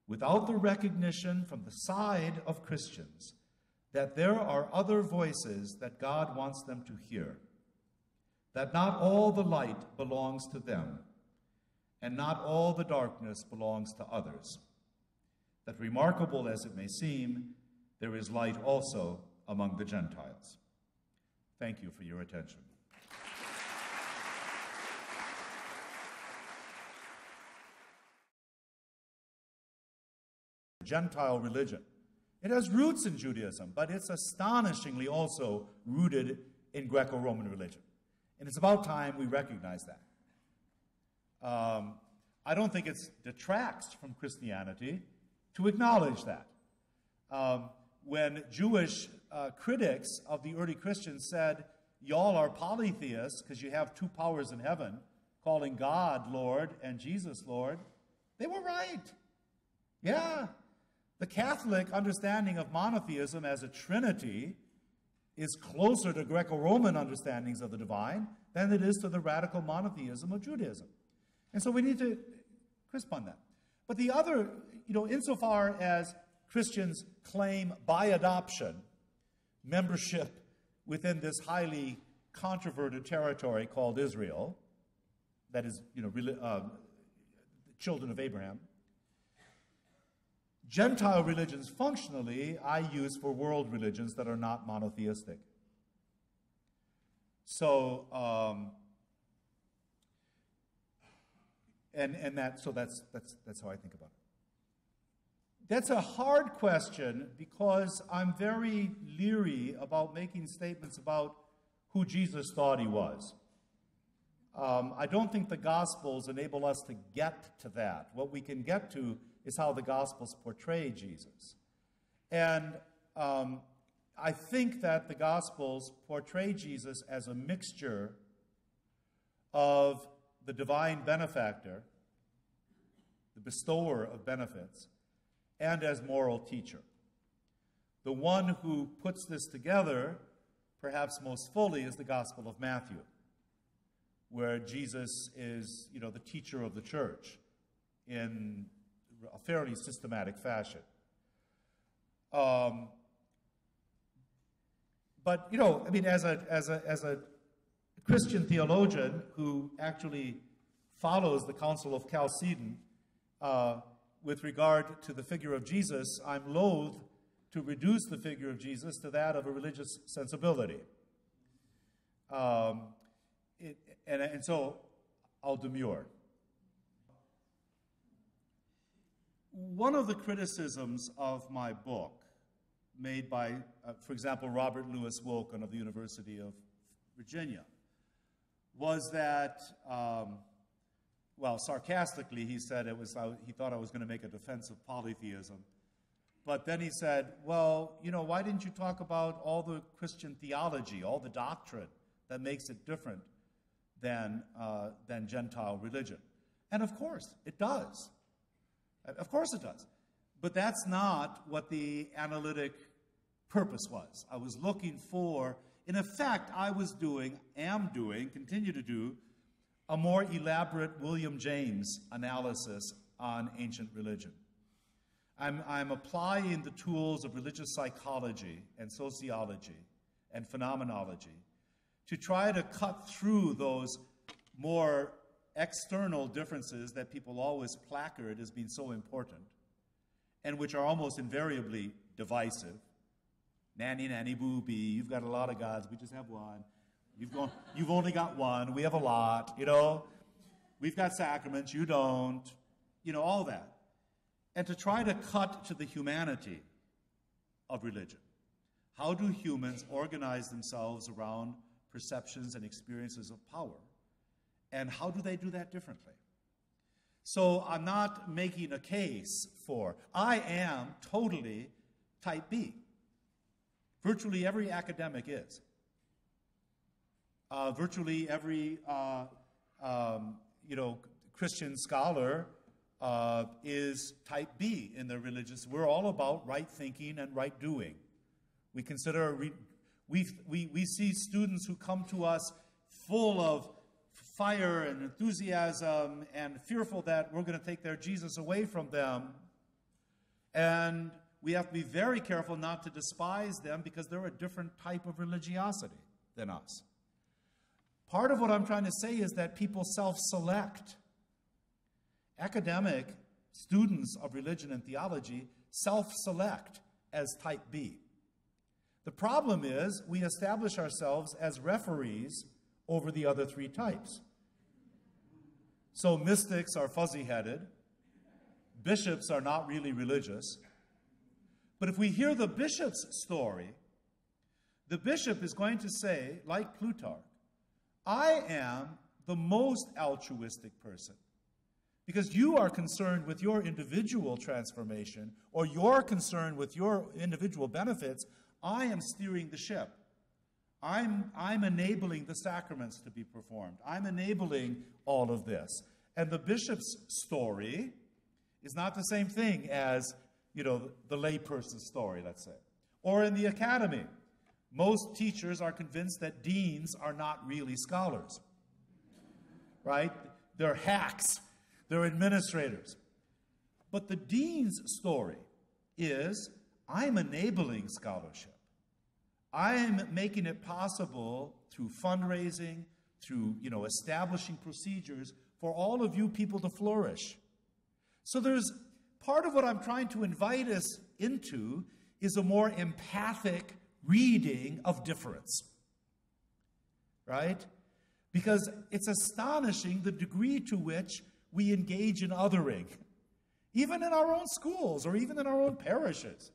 without the recognition from the side of Christians that there are other voices that God wants them to hear, that not all the light belongs to them, and not all the darkness belongs to others, that remarkable as it may seem, there is light also among the Gentiles. Thank you for your attention. Gentile religion. It has roots in Judaism, but it's astonishingly also rooted in Greco-Roman religion. And it's about time we recognize that. Um, I don't think it detracts from Christianity to acknowledge that. Um, when Jewish uh, critics of the early Christians said, y'all are polytheists because you have two powers in heaven, calling God Lord and Jesus Lord, they were right. Yeah. The Catholic understanding of monotheism as a trinity is closer to Greco-Roman understandings of the divine than it is to the radical monotheism of Judaism. And so we need to crisp on that. But the other, you know, insofar as Christians claim by adoption membership within this highly controverted territory called Israel, that is, you know, uh, children of Abraham, Gentile religions functionally I use for world religions that are not monotheistic. So, um, and and that so that's that's that's how I think about it. That's a hard question because I'm very leery about making statements about who Jesus thought he was. Um, I don't think the Gospels enable us to get to that. What we can get to is how the Gospels portray Jesus. And um, I think that the Gospels portray Jesus as a mixture of the divine benefactor, the bestower of benefits, and as moral teacher. The one who puts this together, perhaps most fully, is the Gospel of Matthew, where Jesus is, you know, the teacher of the church in a fairly systematic fashion. Um, but, you know, I mean, as a, as a, as a Christian theologian who actually follows the Council of Chalcedon, uh, with regard to the figure of Jesus, I'm loath to reduce the figure of Jesus to that of a religious sensibility. Um, it, and, and so I'll demur. One of the criticisms of my book, made by, uh, for example, Robert Louis Wilken of the University of Virginia, was that, um, well, sarcastically, he said it was, uh, he thought I was going to make a defense of polytheism. But then he said, well, you know, why didn't you talk about all the Christian theology, all the doctrine that makes it different than, uh, than Gentile religion? And of course, it does. Of course it does. But that's not what the analytic purpose was. I was looking for, in effect, I was doing, am doing, continue to do, a more elaborate William James analysis on ancient religion. I'm, I'm applying the tools of religious psychology and sociology and phenomenology to try to cut through those more external differences that people always placard as being so important and which are almost invariably divisive. Nanny, nanny, boo-bee, you've got a lot of gods, we just have one. You've, gone, you've only got one, we have a lot, you know. We've got sacraments, you don't, you know, all that. And to try to cut to the humanity of religion. How do humans organize themselves around perceptions and experiences of power? And how do they do that differently? So I'm not making a case for, I am totally type B. Virtually every academic is. Uh, virtually every uh, um, you know, Christian scholar uh, is type B in their religious. We're all about right thinking and right doing. We consider, re we, we, we see students who come to us full of fire and enthusiasm and fearful that we're going to take their Jesus away from them. And we have to be very careful not to despise them because they're a different type of religiosity than us. Part of what I'm trying to say is that people self-select. Academic students of religion and theology self-select as type B. The problem is we establish ourselves as referees over the other three types. So mystics are fuzzy-headed. Bishops are not really religious. But if we hear the bishop's story, the bishop is going to say, like Plutarch, I am the most altruistic person. Because you are concerned with your individual transformation, or you're concerned with your individual benefits, I am steering the ship. I'm, I'm enabling the sacraments to be performed. I'm enabling all of this. And the bishop's story is not the same thing as, you know, the layperson's story, let's say. Or in the academy, most teachers are convinced that deans are not really scholars, right? They're hacks. They're administrators. But the dean's story is, I'm enabling scholarship. I'm making it possible through fundraising, through, you know, establishing procedures for all of you people to flourish. So there's part of what I'm trying to invite us into is a more empathic reading of difference, right? Because it's astonishing the degree to which we engage in othering, even in our own schools or even in our own parishes.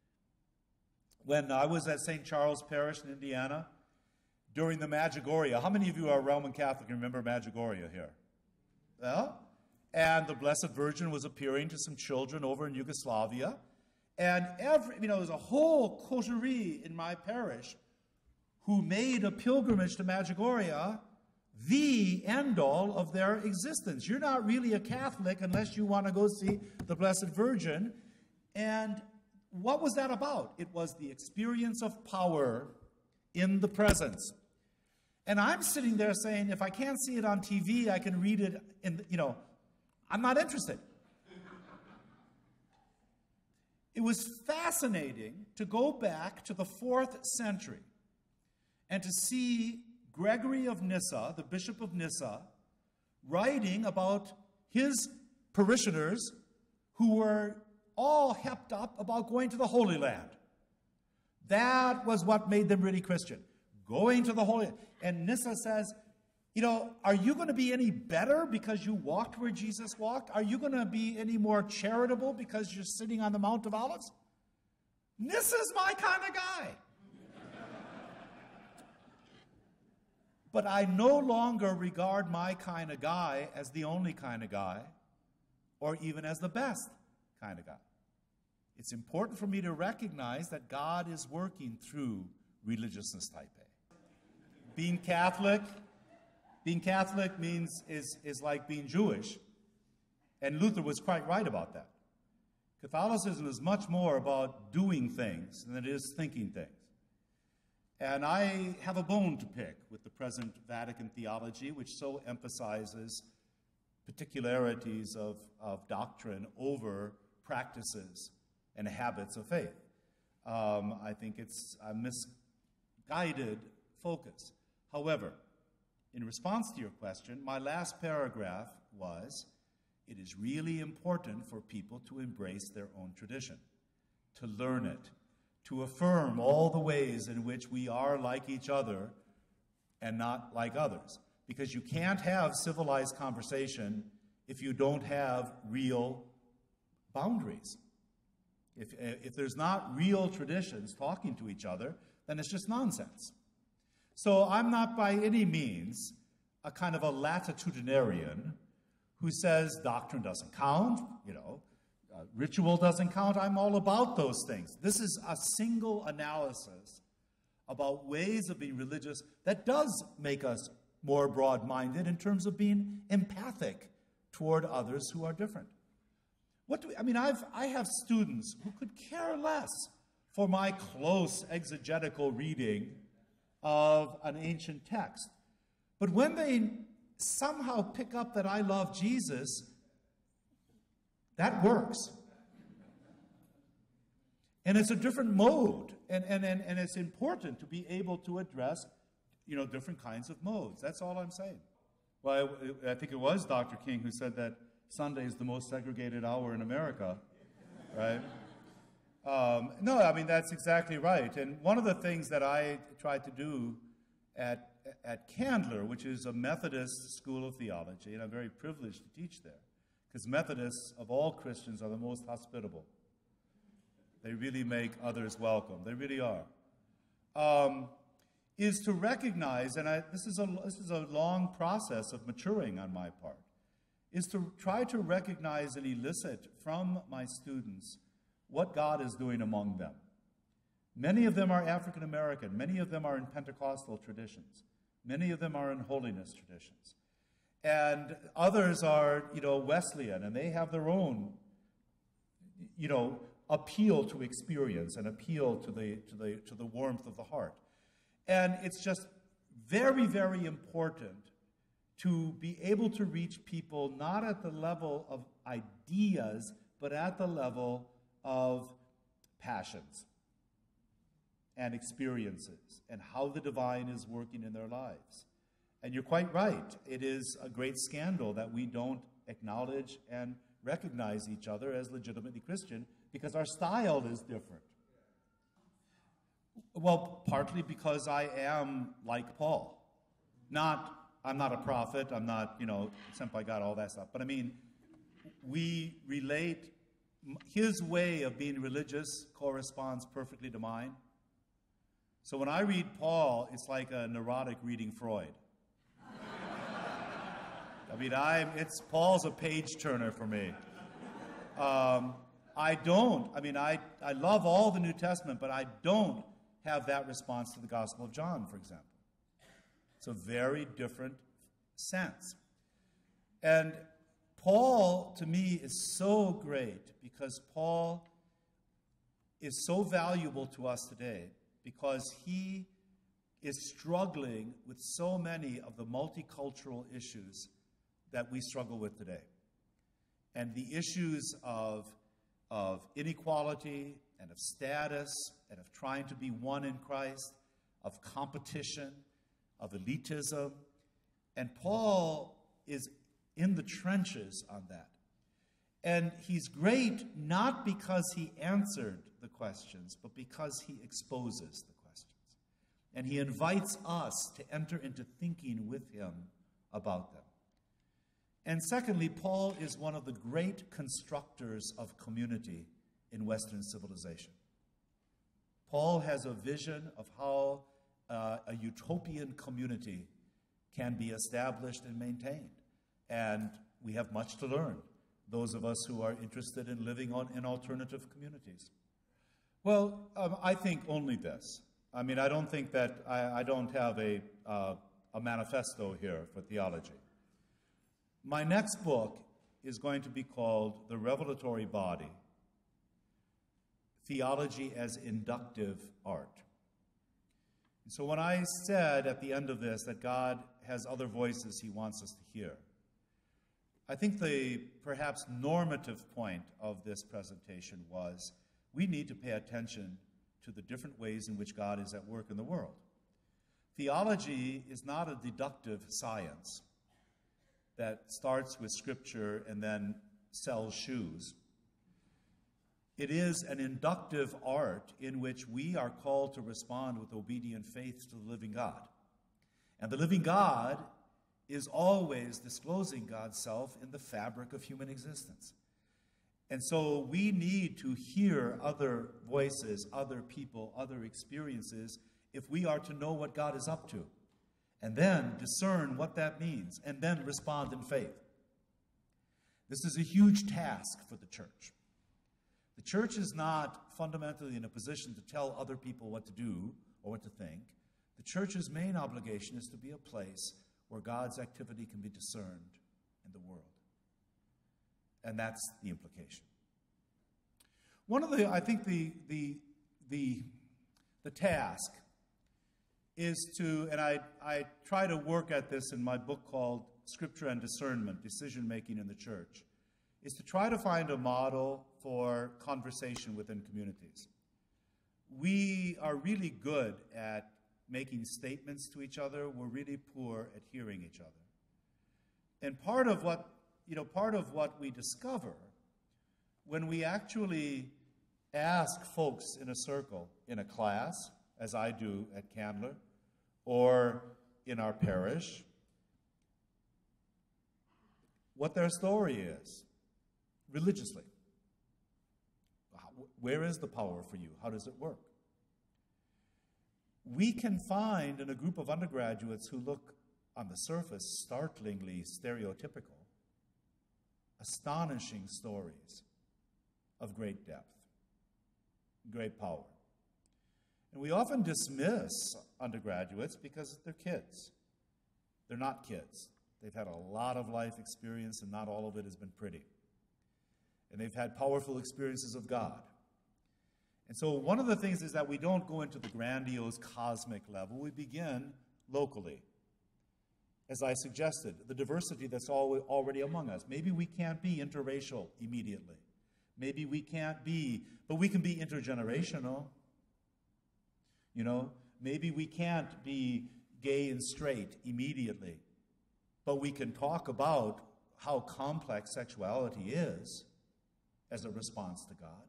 When I was at Saint Charles Parish in Indiana, during the Medjugorje, how many of you are Roman Catholic and remember Medjugorje here? Well, and the Blessed Virgin was appearing to some children over in Yugoslavia, and every, you know, there's a whole coterie in my parish who made a pilgrimage to Medjugorje the end-all of their existence. You're not really a Catholic unless you want to go see the Blessed Virgin. And what was that about? It was the experience of power in the presence. And I'm sitting there saying, if I can't see it on T V, I can read it in, the, you know, I'm not interested. It was fascinating to go back to the fourth century and to see Gregory of Nyssa, the Bishop of Nyssa, writing about his parishioners who were all hepped up about going to the Holy Land. That was what made them really Christian, going to the Holy Land. And Nyssa says, you know, are you going to be any better because you walked where Jesus walked? Are you going to be any more charitable because you're sitting on the Mount of Olives? Nyssa's my kind of guy. But I no longer regard my kind of guy as the only kind of guy, or even as the best kind of guy. It's important for me to recognize that God is working through religiousness type A. Being Catholic, being Catholic means is, is like being Jewish, and Luther was quite right about that. Catholicism is much more about doing things than it is thinking things. And I have a bone to pick with the present Vatican theology, which so emphasizes particularities of, of doctrine over practices and habits of faith. Um, I think it's a misguided focus. However, in response to your question, my last paragraph was, it is really important for people to embrace their own tradition, to learn it, to affirm all the ways in which we are like each other and not like others. Because you can't have civilized conversation if you don't have real boundaries. If, if there's not real traditions talking to each other, then it's just nonsense. So I'm not by any means a kind of a latitudinarian who says doctrine doesn't count, you know, Uh, ritual doesn't count. I'm all about those things. This is a single analysis about ways of being religious that does make us more broad-minded in terms of being empathic toward others who are different. What do we, I mean, I've, I have students who could care less for my close exegetical reading of an ancient text. But when they somehow pick up that I love Jesus, that works. And it's a different mode, and, and, and, and it's important to be able to address, you know, different kinds of modes. That's all I'm saying. Well, I, I think it was Doctor King who said that Sunday is the most segregated hour in America, right? Um, no, I mean, that's exactly right. And one of the things that I tried to do at, at Candler, which is a Methodist school of theology, and I'm very privileged to teach there, because Methodists, of all Christians, are the most hospitable. They really make others welcome. They really are. Um, is to recognize, and I, this is a this is a long process of maturing on my part, is to try to recognize and elicit from my students what God is doing among them. Many of them are African American. Many of them are in Pentecostal traditions. Many of them are in holiness traditions. And others are, you know, Wesleyan, and they have their own, you know, appeal to experience and appeal to the, to the, to the warmth of the heart. And it's just very, very important to be able to reach people not at the level of ideas, but at the level of passions and experiences and how the divine is working in their lives. And you're quite right. It is a great scandal that we don't acknowledge and recognize each other as legitimately Christian, because our style is different. Well, partly because I am like Paul. Not, I'm not a prophet, I'm not, you know, sent by God, all that stuff. But I mean, we relate, his way of being religious corresponds perfectly to mine. So when I read Paul, it's like a neurotic reading Freud. I mean, I'm, it's, Paul's a page turner for me. Um, I don't, I mean, I, I love all the New Testament, but I don't have that response to the Gospel of John, for example. It's a very different sense. And Paul, to me, is so great because Paul is so valuable to us today because he is struggling with so many of the multicultural issues that we struggle with today. And the issues of of inequality and of status and of trying to be one in Christ, of competition, of elitism. And Paul is in the trenches on that. And he's great not because he answered the questions, but because he exposes the questions. And he invites us to enter into thinking with him about them. And secondly, Paul is one of the great constructors of community in Western civilization. Paul has a vision of how uh, a utopian community can be established and maintained. And we have much to learn, those of us who are interested in living on, in alternative communities. Well, um, I think only this. I mean, I don't think that, I, I don't have a, uh, a manifesto here for theology. My next book is going to be called The Revelatory Body, Theology as Inductive Art. And so when I said at the end of this that God has other voices he wants us to hear, I think the perhaps normative point of this presentation was we need to pay attention to the different ways in which God is at work in the world. Theology is not a deductive science that starts with Scripture and then sells shoes. It is an inductive art in which we are called to respond with obedient faith to the living God. And the living God is always disclosing God's self in the fabric of human existence. And so we need to hear other voices, other people, other experiences if we are to know what God is up to. And then discern what that means, and then respond in faith. This is a huge task for the church. The church is not fundamentally in a position to tell other people what to do or what to think. The church's main obligation is to be a place where God's activity can be discerned in the world. And that's the implication. One of the, I think the, the, the, the task is to, and I, I try to work at this in my book called Scripture and Discernment, Decision-Making in the Church, is to try to find a model for conversation within communities. we are really good at making statements to each other. We're really poor at hearing each other. And part of what, you know, part of what we discover when we actually ask folks in a circle, in a class, as I do at Candler, or in our parish, what their story is, religiously. Where is the power for you? How does it work? We can find in a group of undergraduates who look on the surface startlingly stereotypical, astonishing stories of great depth, great power. And we often dismiss undergraduates because they're kids. They're not kids. They've had a lot of life experience, and not all of it has been pretty. And they've had powerful experiences of God. And so one of the things is that we don't go into the grandiose cosmic level. We begin locally. As I suggested, the diversity that's already among us. Maybe we can't be interracial immediately. Maybe we can't be, but we can be intergenerational. You know, maybe we can't be gay and straight immediately, but we can talk about how complex sexuality is as a response to God.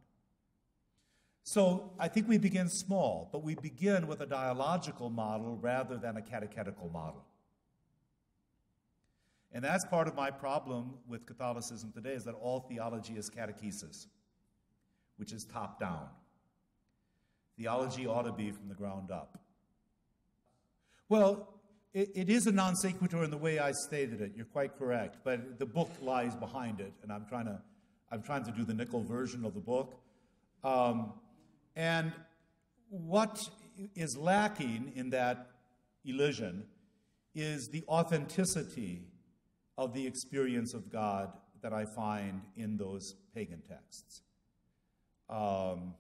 So I think we begin small, but we begin with a dialogical model rather than a catechetical model. And that's part of my problem with Catholicism today, is that all theology is catechesis, which is top down. Theology ought to be from the ground up. Well, it, it is a non sequitur in the way I stated it. You're quite correct, but the book lies behind it, and I'm trying to, I'm trying to do the nickel version of the book. Um, and what is lacking in that elision is the authenticity of the experience of God that I find in those pagan texts. Um,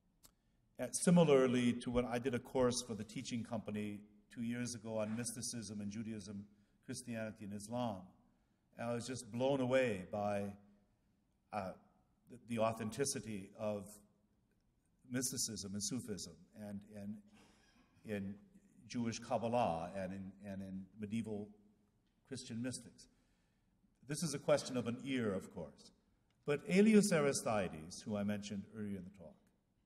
similarly to when I did a course for the teaching company two years ago on mysticism and Judaism, Christianity, and Islam, and I was just blown away by uh, the, the authenticity of mysticism and Sufism and, and in Jewish Kabbalah and in, and in medieval Christian mystics. This is a question of an ear, of course. But Aelius Aristides, who I mentioned earlier in the talk,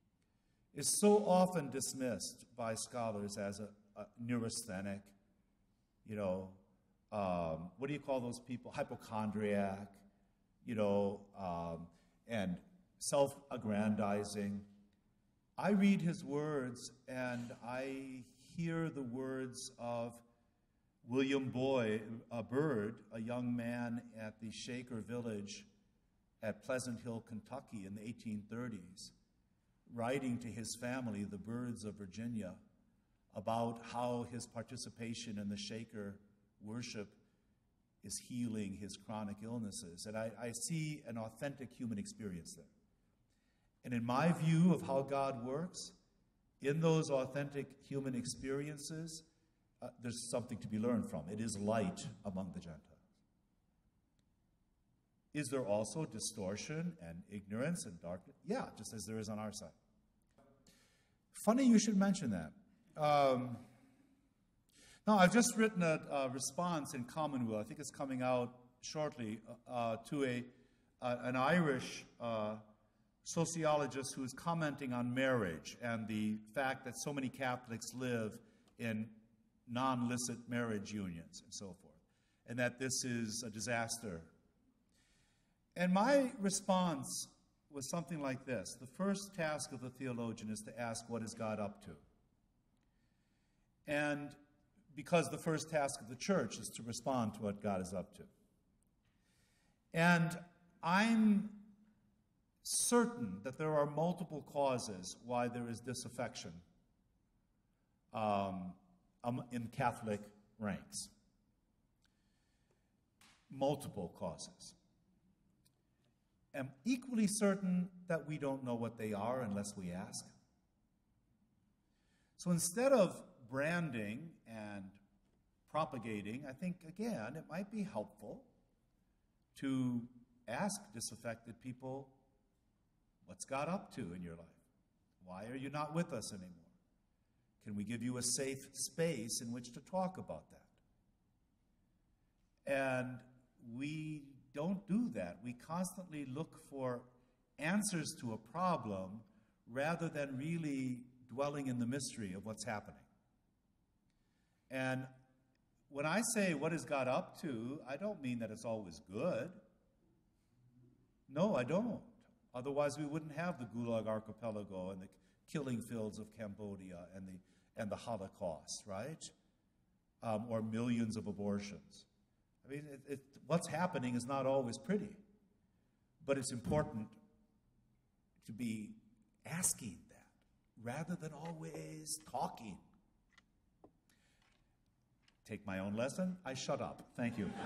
is so often dismissed by scholars as a, a neurasthenic, you know, um, what do you call those people? Hypochondriac, you know, um, and self-aggrandizing. I read his words and I hear the words of William Boy, a Byrd, a young man at the Shaker village at Pleasant Hill, Kentucky in the eighteen thirties, writing to his family, the Byrds of Virginia, about how his participation in the Shaker worship is healing his chronic illnesses. And I, I see an authentic human experience there. And in my view of how God works, in those authentic human experiences, Uh, there's something to be learned from. It is light among the Gentiles. Is there also distortion and ignorance and darkness? Yeah, just as there is on our side. Funny you should mention that. Um, now, I've just written a, a response in Commonweal. I think it's coming out shortly uh, to a uh, an Irish uh, sociologist who's commenting on marriage and the fact that so many Catholics live in non-licit marriage unions and so forth, and that this is a disaster. And my response was something like this. The first task of the theologian is to ask, what is God up to? And because the first task of the church is to respond to what God is up to. And I'm certain that there are multiple causes why there is disaffection um, in Catholic ranks. Multiple causes. I'm equally certain that we don't know what they are unless we ask. So instead of branding and propagating, I think, again, it might be helpful to ask disaffected people, what's God up to in your life? Why are you not with us anymore? Can we give you a safe space in which to talk about that? And we don't do that. We constantly look for answers to a problem rather than really dwelling in the mystery of what's happening. And when I say what is God up to, I don't mean that it's always good. No, I don't. Otherwise, we wouldn't have the Gulag Archipelago and the killing fields of Cambodia and the, and the Holocaust, right? Um, or millions of abortions. I mean, it, it, what's happening is not always pretty. But it's important to be asking that rather than always talking. Take my own lesson. I shut up. Thank you.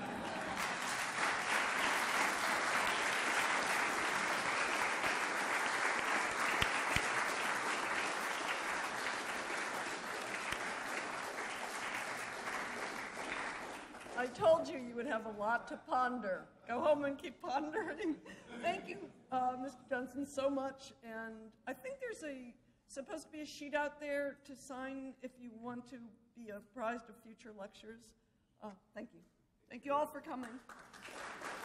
I told you you would have a lot to ponder. Go home and keep pondering. Thank you, uh, Mister Johnson, so much. And I think there's a supposed to be a sheet out there to sign if you want to be apprised of future lectures. Uh, thank you. Thank you all for coming.